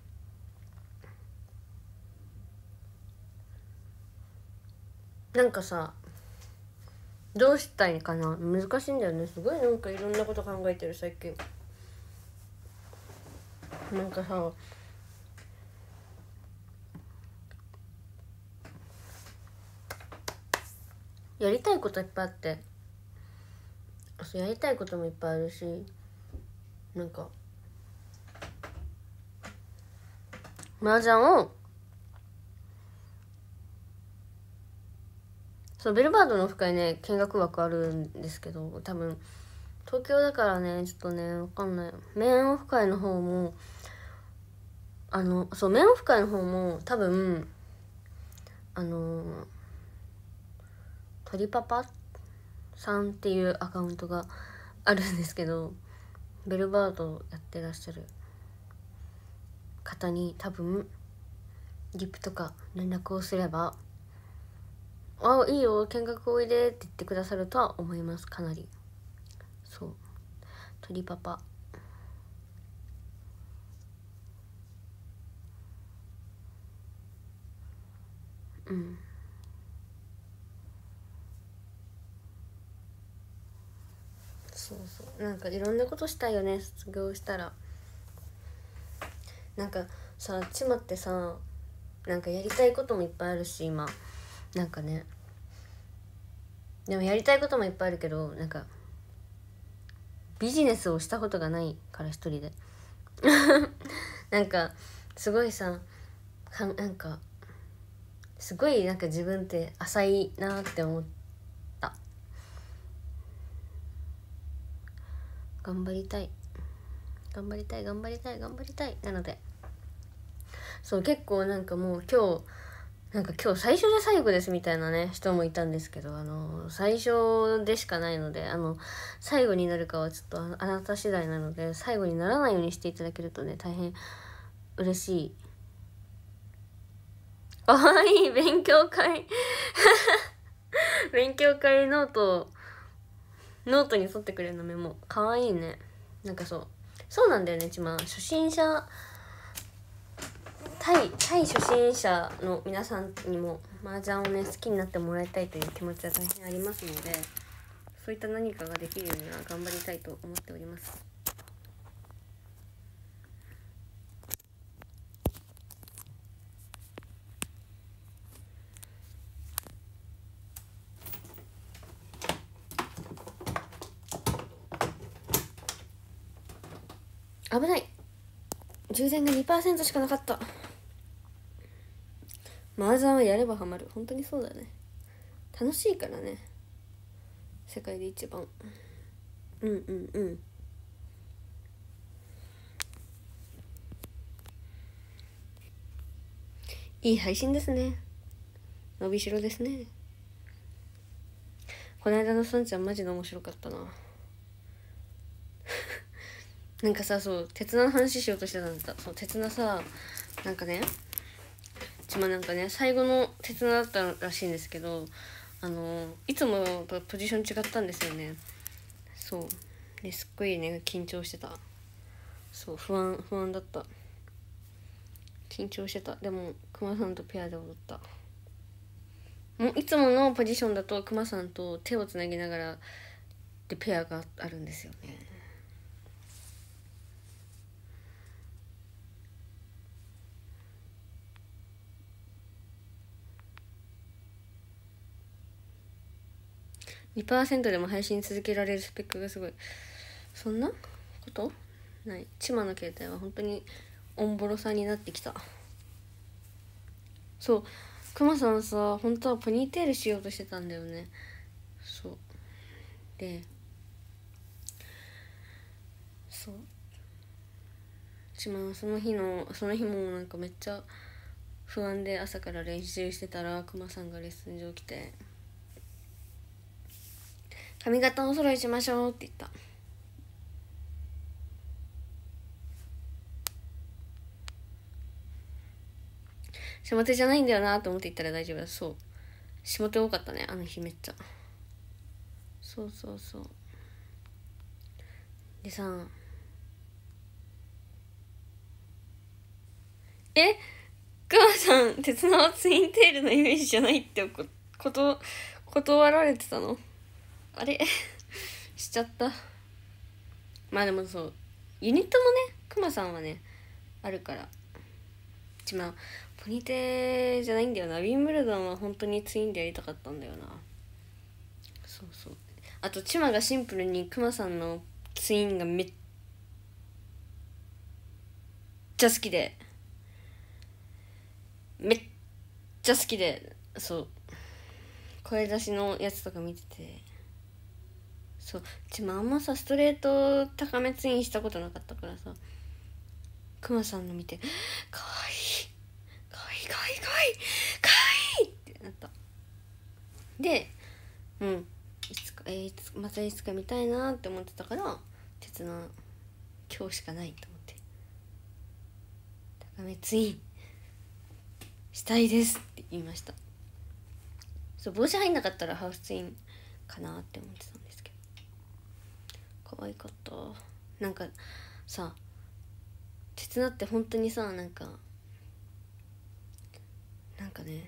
い。なんかさ、どうしたいかな、難しいんだよね。すごいなんかいろんなこと考えてる最近。なんかさ、やりたいこといっぱいあって、そうやりたいこともいっぱいあるし、なんか麻雀を、そうベルバードのオフ会ね見学枠あるんですけど、多分東京だからねちょっとね分かんない。メインオフ会の方もそうメインオフ会の方も多分鳥パパさんっていうアカウントがあるんですけど、ベルバードやってらっしゃる方に多分リプとか連絡をすれば、あ、いいよ見学おいでって言ってくださるとは思います。かなり。そう、鳥パパそうそう、なんかいろんなことしたいよね、卒業したら。なんかさ、ちまってさ、なんかやりたいこともいっぱいあるし今、なんかね、でもやりたいこともいっぱいあるけど、なんかビジネスをしたことがないから一人でなんかすごいさ、なんかすごいなんか自分って浅いなって思った。頑張りたいなので、そう結構なんかもう今日最初で最後ですみたいなね人もいたんですけど、最初でしかないので、最後になるかはちょっとあなた次第なので、最後にならないようにしていただけるとね大変嬉しい。かわいい勉強会勉強会ノートノートに沿ってくれるのメモかわいいね。なんかそうなんだよね。初心者対初心者の皆さんにも麻雀をね好きになってもらいたいという気持ちは大変ありますので、そういった何かができるようには頑張りたいと思っております。危ない、充電が 2% しかなかった。麻雀はやればハマる。本当にそうだね。楽しいからね、世界で一番。いい配信ですね。伸びしろですね。この間のさんちゃんマジで面白かったな。なんかさ、鉄菜の話しようとしてたんだ。鉄菜さ、なんかね最後の鉄菜だったらしいんですけど、いつもとポジション違ったんですよね。ですっごいね緊張してた。不安だった。緊張してた。でもくまさんとペアで踊った。もういつものポジションだとくまさんと手をつなぎながらでペアがあるんですよね。2% でも配信続けられるスペックがすごい。そんなことない。チマの携帯は本当にオンボロさんになってきた。クマさんさ、本当はポニーテールしようとしてたんだよね。でチマはその日もなんかめっちゃ不安で朝から練習してたら、クマさんがレッスン場来て、髪型お揃いしましょうって言った。下手じゃないんだよなと思って言ったら大丈夫だ。下手多かったね、あの日めっちゃ。でさ、クマさん、鉄縄ツインテールのイメージじゃないって断られてたの？あれしちゃった。まあでもユニットもね、クマさんはねあるから。ポニテじゃないんだよな。ウィンブルドンは本当にツインでやりたかったんだよな。あとチマがシンプルにクマさんのツインがめっちゃ好きで、声出しのやつとか見てて、あんまストレート高めツインしたことなかったからさ、クマさんの見てかわいいってなった。でまたいつか見たいなって思ってたから、鉄の今日しかないと思って、高めツインしたいですって言いました。帽子入んなかったらハウスツインかなって思ってたんですけど、可愛かった。なんかさ、鉄菜って本当にさ、なんかね、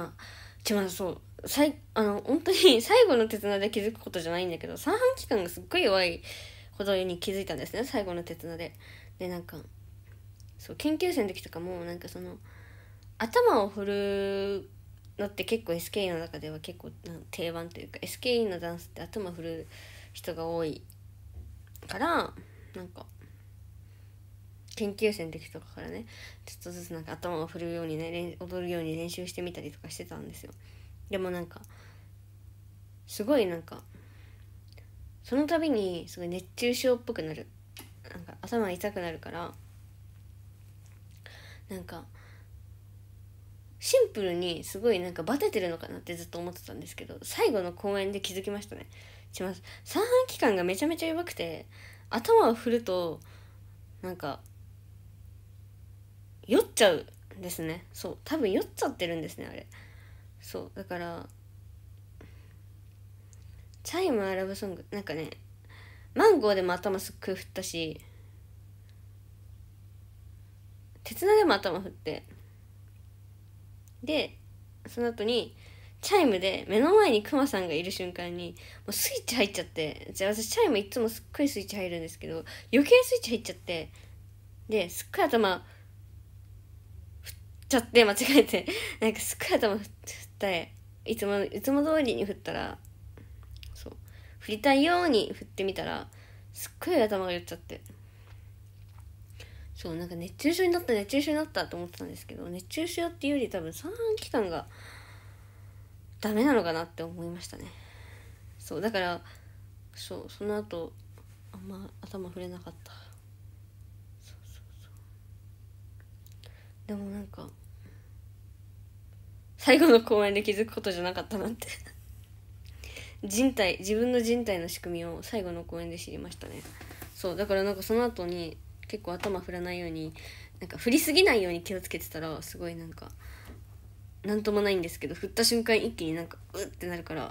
本当に最後の鉄菜で気づくことじゃないんだけど、三半規管がすっごい弱いことに気づいたんですね、最後の鉄菜で。なんか研究生の時とかも、なんか頭を振るのって結構 SKE の中では結構定番というか、 SKE のダンスって頭振る人が多いから、なんか研究生の時とかからね、ちょっとずつなんか頭を振るようにね、踊るように練習してみたりとかしてたんですよ。でもなんかすごいなんかその度にすごい熱中症っぽくなる、なんか頭痛くなるから、なんかシンプルにすごいなんかバテてるのかなってずっと思ってたんですけど、最後の公演で気づきましたね。三半規管がめちゃめちゃ弱くて、頭を振るとなんか酔っちゃうんですね。多分酔っちゃってるんですね、あれ。だからチャイムはラブソング、なんかねマンゴーでも頭すっごい振ったし、鉄菜でも頭振って、でその後にチャイムで目の前にクマさんがいる瞬間にもうスイッチ入っちゃって、じゃあ私チャイムいつもすっごいスイッチ入るんですけど、余計スイッチ入っちゃって、ですっごい頭振っちゃって、間違えてなんかすっごい頭振っていつも通りに振ったら、そう振りたいように振ってみたらすっごい頭が寄っちゃって、そうなんか熱中症になったと思ってたんですけど、熱中症っていうより多分三半規管がダメなのかなって思いましたね。そうだからその後あんま頭触れなかった。でもなんか最後の公演で気づくことじゃなかったなんて自分の人体の仕組みを最後の公演で知りましたね。そうだからなんかその後に結構頭振らないように、なんか振りすぎないように気をつけてたら、すごいなんかなんともないんですけど、振った瞬間一気になんかうってなるから、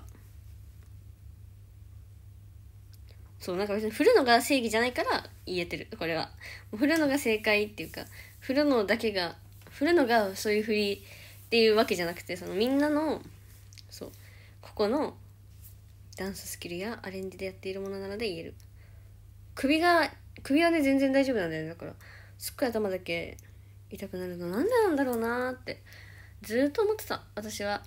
そうなんか別に振るのが正義じゃないから言えてる、これは振るのが正解っていうか、振るのがそういう振りっていうわけじゃなくて、そのみんなのそうここのダンススキルやアレンジでやっているものなので言える。首はね全然大丈夫なんだよね。だからすっごい頭だけ痛くなるのなんでなんだろうなーってずっと思ってた私は。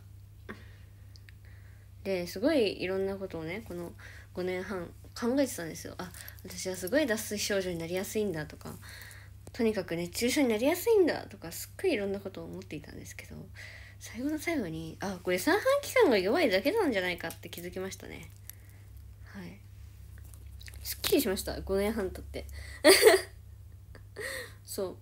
ですごいいろんなことをねこの5年半考えてたんですよ。私はすごい脱水症状になりやすいんだとか、とにかく熱中症になりやすいんだとか、すっごいいろんなことを思っていたんですけど、最後の最後にこれ三半規管が弱いだけなんじゃないかって気づきましたね。はい、すっきりしました。5年半経ってそう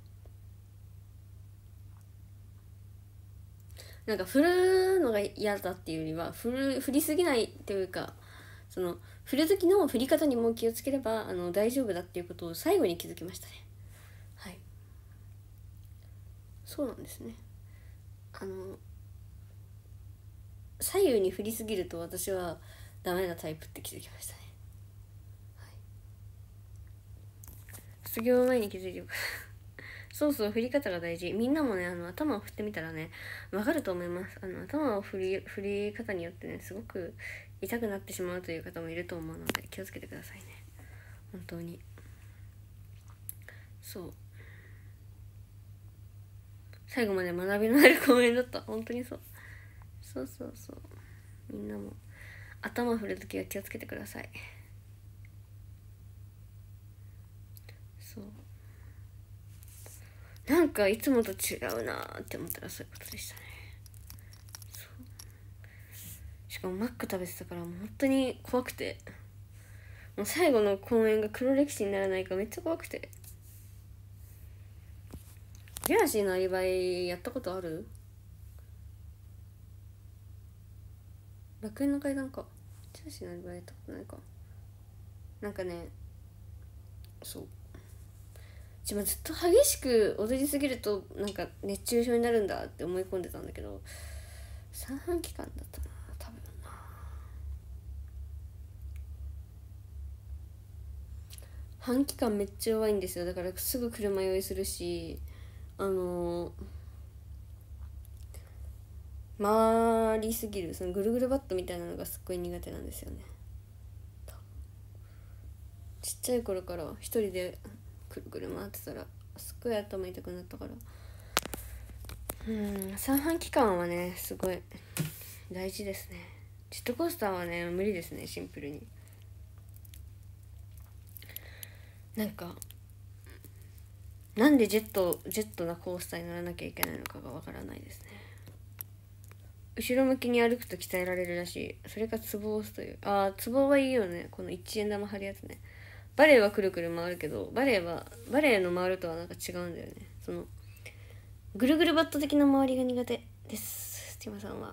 なんか振るのが嫌だっていうよりは振りすぎないっていうか、その振る時の振り方にも気をつければ大丈夫だっていうことを最後に気づきましたね。はい、そうなんですね。左右に振りすぎると私はダメなタイプって気づきましたね。はい、卒業前に気づいてよそう振り方が大事。みんなもね頭を振ってみたらねわかると思います。頭を振り方によってねすごく痛くなってしまうという方もいると思うので気をつけてくださいね、本当に。そう最後まで学びのある公演だった。本当にそうみんなも頭振るときは気をつけてください。そうなんかいつもと違うなーって思ったらそういうことでしたね。しかもマック食べてたからもう本当に怖くて、もう最後の公演が黒歴史にならないかめっちゃ怖くて。ジェラシーのアリバイやったことある？楽園の階段か。ジェラシーのアリバイやったことないか。なんかねそう自分ずっと激しく踊りすぎるとなんか熱中症になるんだって思い込んでたんだけど、三半規管だったな多分な。半規管めっちゃ弱いんですよ。だからすぐ車酔いするし、回りすぎるそのぐるぐるバットみたいなのがすっごい苦手なんですよね。ちっちゃい頃から一人でくるくる回ってたらすっごい頭痛くなったから、三半規管はねすごい大事ですね。ジェットコースターはね無理ですね、シンプルに。なんかなんでジェットなコースターに乗らなきゃいけないのかがわからないですね。後ろ向きに歩くと鍛えられるらしい。それかツボを押すという。ツボはいいよね、この1円玉貼るやつね。バレエはくるくる回るけど、バレエの回るとはなんか違うんだよね。そのぐるぐるバット的な周りが苦手です。ティマさんは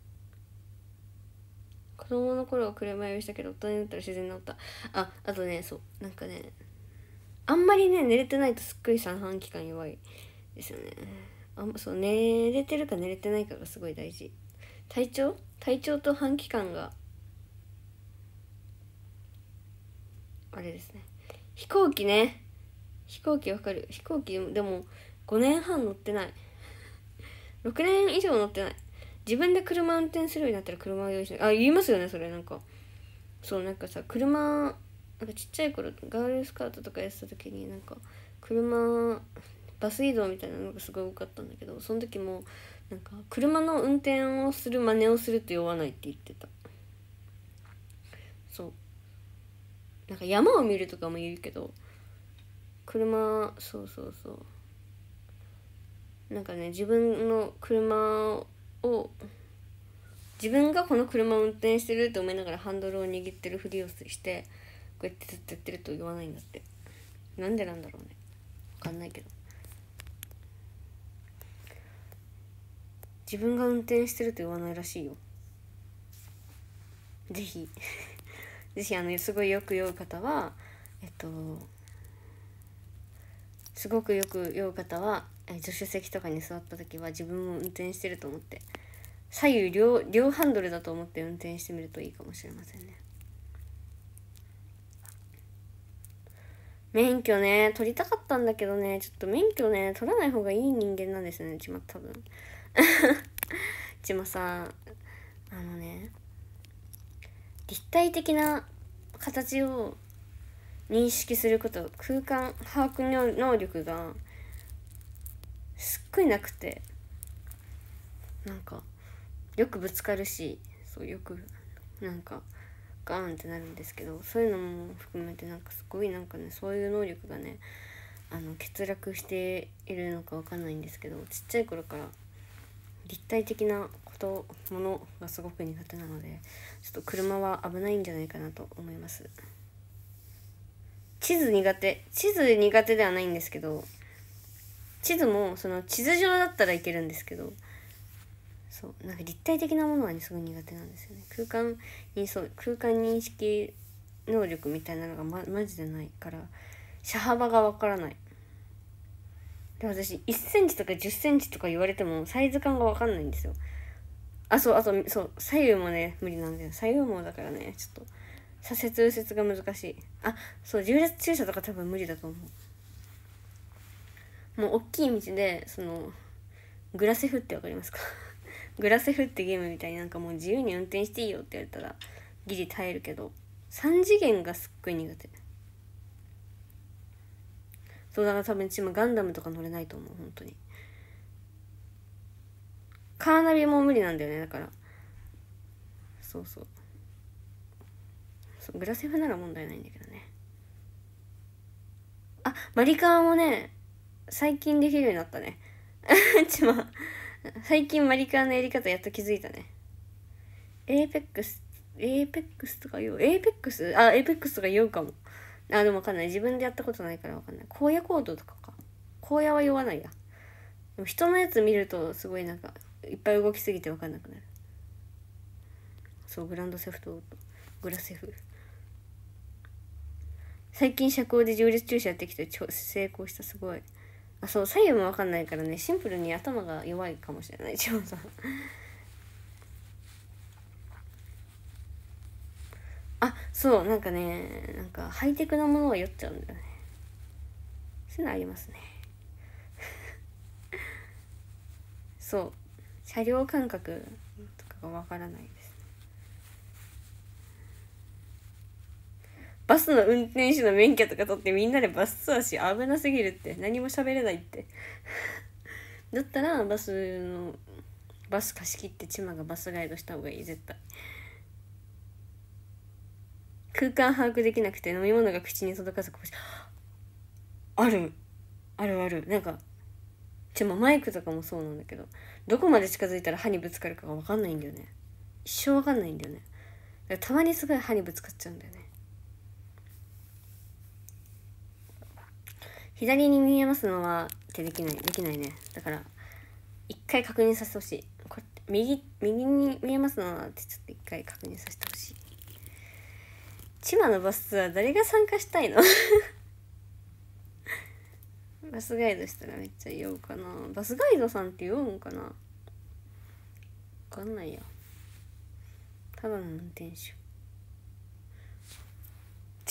子供の頃は車酔いしたけど大人になったら自然に治った。あとねそうなんかねあんまりね寝れてないとすっごい三半規管弱いですよね。そう寝れてるか寝れてないかがすごい大事。体調と半規管があれですね。飛行機ね。飛行機わかる。飛行機でも5年半乗ってない。6年以上乗ってない。自分で車運転するようになったら車を用意しない。あ、言いますよねそれ。なんかそうなんかさ、車なんかちっちゃい頃ガールスカウトとかやってた時になんか車バス移動みたいなのがすごい多かったんだけど、その時もなんか車の運転をする真似をすると酔わないって言ってた。そうなんか山を見るとかも言うけど、車そうそうそうなんかね、自分の車を自分がこの車を運転してると思いながらハンドルを握ってるふりをしてこうやってずっとやってると言わないんだって。なんでなんだろうね、分かんないけど、自分が運転してると言わないらしいよ。ぜひぜひすごいよく酔う方はすごくよく酔う方は助手席とかに座った時は自分も運転してると思って左右両ハンドルだと思って運転してみるといいかもしれませんね。免許ね取りたかったんだけどね、ちょっと免許ね取らない方がいい人間なんですね、うちも多分うちもさ立体的な形を認識すること、空間把握能力がすっごいなくて、なんかよくぶつかるし、そうよくなんかガーンってなるんですけど、そういうのも含めてなんかすごいなんかね、そういう能力がね欠落しているのかわかんないんですけど、ちっちゃい頃から立体的なものがすごく苦手なので、ちょっと車は危ないんじゃないかなと思います。地図苦手ではないんですけど、地図もその地図上だったらいけるんですけど、そうなんか立体的なものはねすごい苦手なんですよね。空間認識能力みたいなのがマジでないから、車幅がわからない。で私1センチとか10センチとか言われてもサイズ感がわかんないんですよ。あとそう左右もね無理なんだよ。左右もだからね、ちょっと左折右折が難しい。あ、そう縦列駐車とか多分無理だと思う。もう大きい道でグラセフってわかりますかグラセフってゲームみたいになんかもう自由に運転していいよって言われたらギリ耐えるけど、3次元がすっごい苦手。そうだから多分ちもガンダムとか乗れないと思う。本当にカーナビも無理なんだよね。だからそうグラセフなら問題ないんだけどね。あ、マリカーもね最近できるようになったね最近マリカーのやり方やっと気づいたね。エーペックスとか言う。エーペックスとか言うかも。でもわかんない。自分でやったことないからわかんない。荒野行動とかか。荒野は酔わないや。でも人のやつ見るとすごいなんかいっぱい動きすぎてわかんなくなる。そう、グランドセフトグラセフ。最近車高で縦列駐車やってきて成功した。すごい。そう左右もわかんないからね、シンプルに頭が弱いかもしれない。一応さそうなんかね、なんかハイテクなものは酔っちゃうんだよね。そういうのありますねそう車両感覚とかがわからないです。バスの運転手の免許とか取ってみんなでバスツアーし、危なすぎるって。何も喋れないってだったらバス貸し切ってチマがバスガイドした方がいい。絶対空間把握できなくて飲み物が口に届かずこぼしあるなんかマイクとかもそうなんだけど、どこまで近づいたら歯にぶつかるかが分かんないんだよね。一生分かんないんだよね。だからたまにすごい歯にぶつかっちゃうんだよね。左に見えますのはってできないね。だから一回確認させてほしい。これ右に見えますのはってちょっと一回確認させてほしい。千葉のバスツアー誰が参加したいのバスガイドしたらめっちゃ酔うかな。バスガイドさんって酔うんかな、分かんないや。ただの運転手。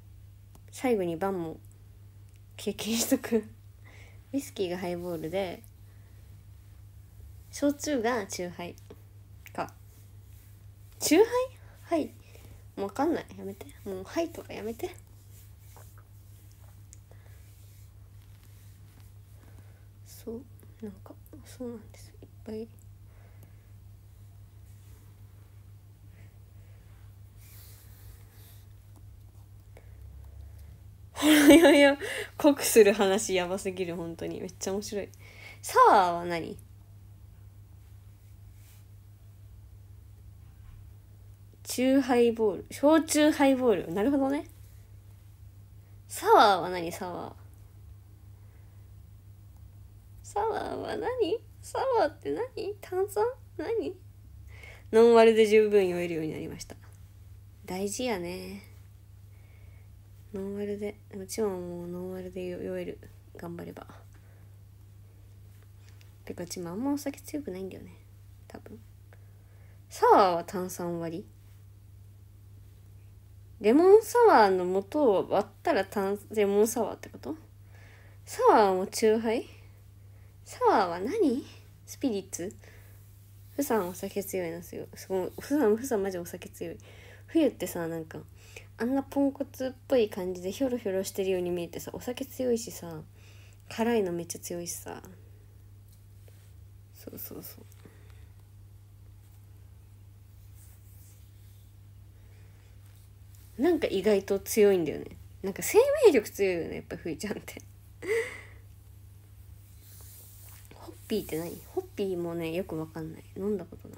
最後に晩も経験しとくウイスキーがハイボールで焼酎がチューハイか。チューハイ？はい、もう分かんない、やめて、もうはいとかやめて。そうなんかそうなんです、いっぱいいやいや濃くする話やばすぎる、本当にめっちゃ面白い。サワーは何？チューハイボール、焼酎ハイボール、なるほどね。サワーは何？サワー、サワーは何？サワーって何？炭酸？何？ノンアルで十分酔えるようになりました。大事やね、ノンアルで。うちはもうノンアルで酔える、頑張れば。てかうちもあんまお酒強くないんだよね多分。サワーは炭酸割り？レモンサワーの素を割ったらレモンサワーってこと？サワーもチューハイ？サワーは何？スピリッツ？フさんお酒強いんですよ。すごい、フさんマジお酒強い。冬ってさ、なんかあんなポンコツっぽい感じでヒョロヒョロしてるように見えてさ、お酒強いしさ、辛いのめっちゃ強いしさ。そうそうそう、なんか意外と強いんだよね。なんか生命力強いよね、やっぱふいちゃんってホッピーって何？ホッピーもねよくわかんない、飲んだことない。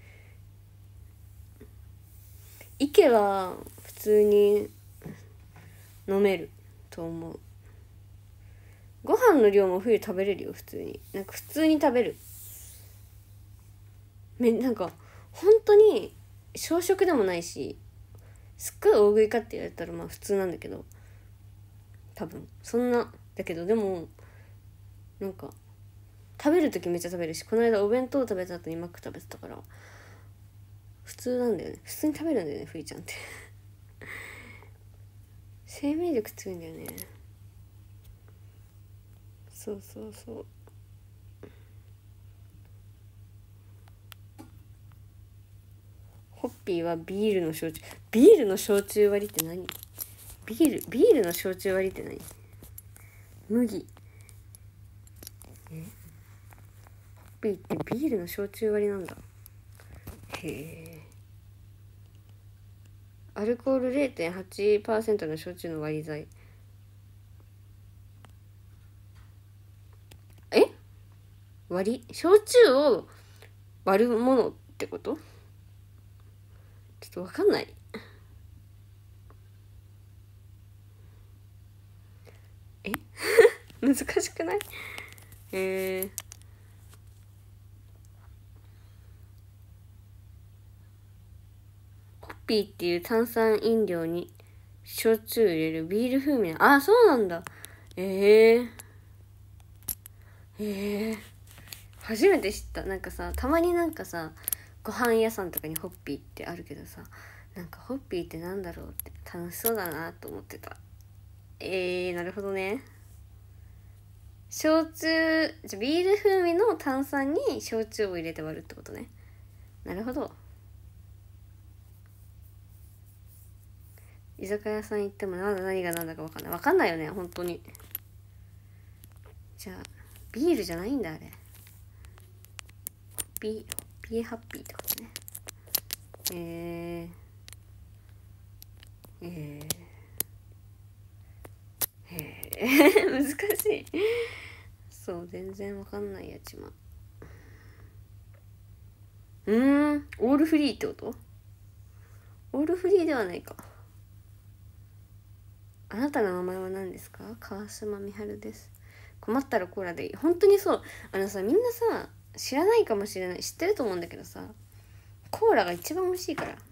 イケは普通に飲めると思う。ご飯の量も冬食べれるよ、普通に。なんか普通に食べる。なんか本当に小食でもないし、すっごい大食いかって言われたらまあ普通なんだけど、多分そんなだけど、でもなんか食べる時めっちゃ食べるし、この間お弁当食べた後にマック食べてたから普通なんだよね。普通に食べるんだよね、ふいちゃんって生命力強いんだよね。そうそうそう。ホッピーはビールの焼酎。ビールの焼酎割りって何？ビールの焼酎割りって何？麦。ホッピーってビールの焼酎割りなんだ。へえ。アルコール 0.8% の焼酎の割り剤。焼酎を割るものってこと？ちょっとわかんない。難しくない？ホッピーっていう炭酸飲料に焼酎入れるビール風味な。あ、そうなんだ。初めて知った。なんかさ、たまになんかさ、ご飯屋さんとかにホッピーってあるけどさ、なんかホッピーってなんだろうって楽しそうだなと思ってた。なるほどね。焼酎、ビール風味の炭酸に焼酎を入れて割るってことね。なるほど。居酒屋さん行ってもまだ何が何だか分かんない。分かんないよね、本当に。じゃあビールじゃないんだ、あれ。ホッピーハッピーってことね。難しい。そう、全然わかんないやちま。オールフリーってこと？オールフリーではないか。あなたの名前は何ですか？川島美春です。困ったらコーラでいい。本当にそう。みんなさ、知らないかもしれない、知ってると思うんだけどさ、コーラが一番美味しいから。う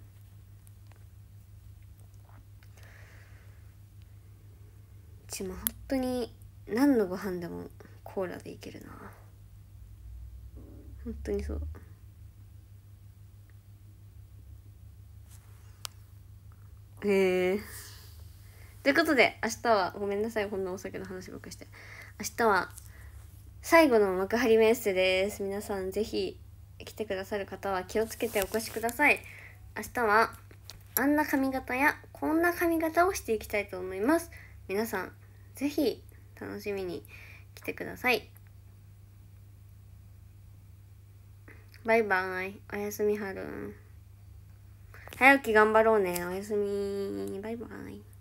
ちも本当に何のご飯でもコーラでいけるな。本当にそう。 ということで明日はごめんなさい、こんなお酒の話ばっかりして。明日は最後の幕張メッセです。皆さんぜひ来てくださる方は気をつけてお越しください。明日はあんな髪型やこんな髪型をしていきたいと思います。皆さんぜひ楽しみに来てください。バイバイ。おやすみはるん。早起き頑張ろうね。おやすみ。バイバイ。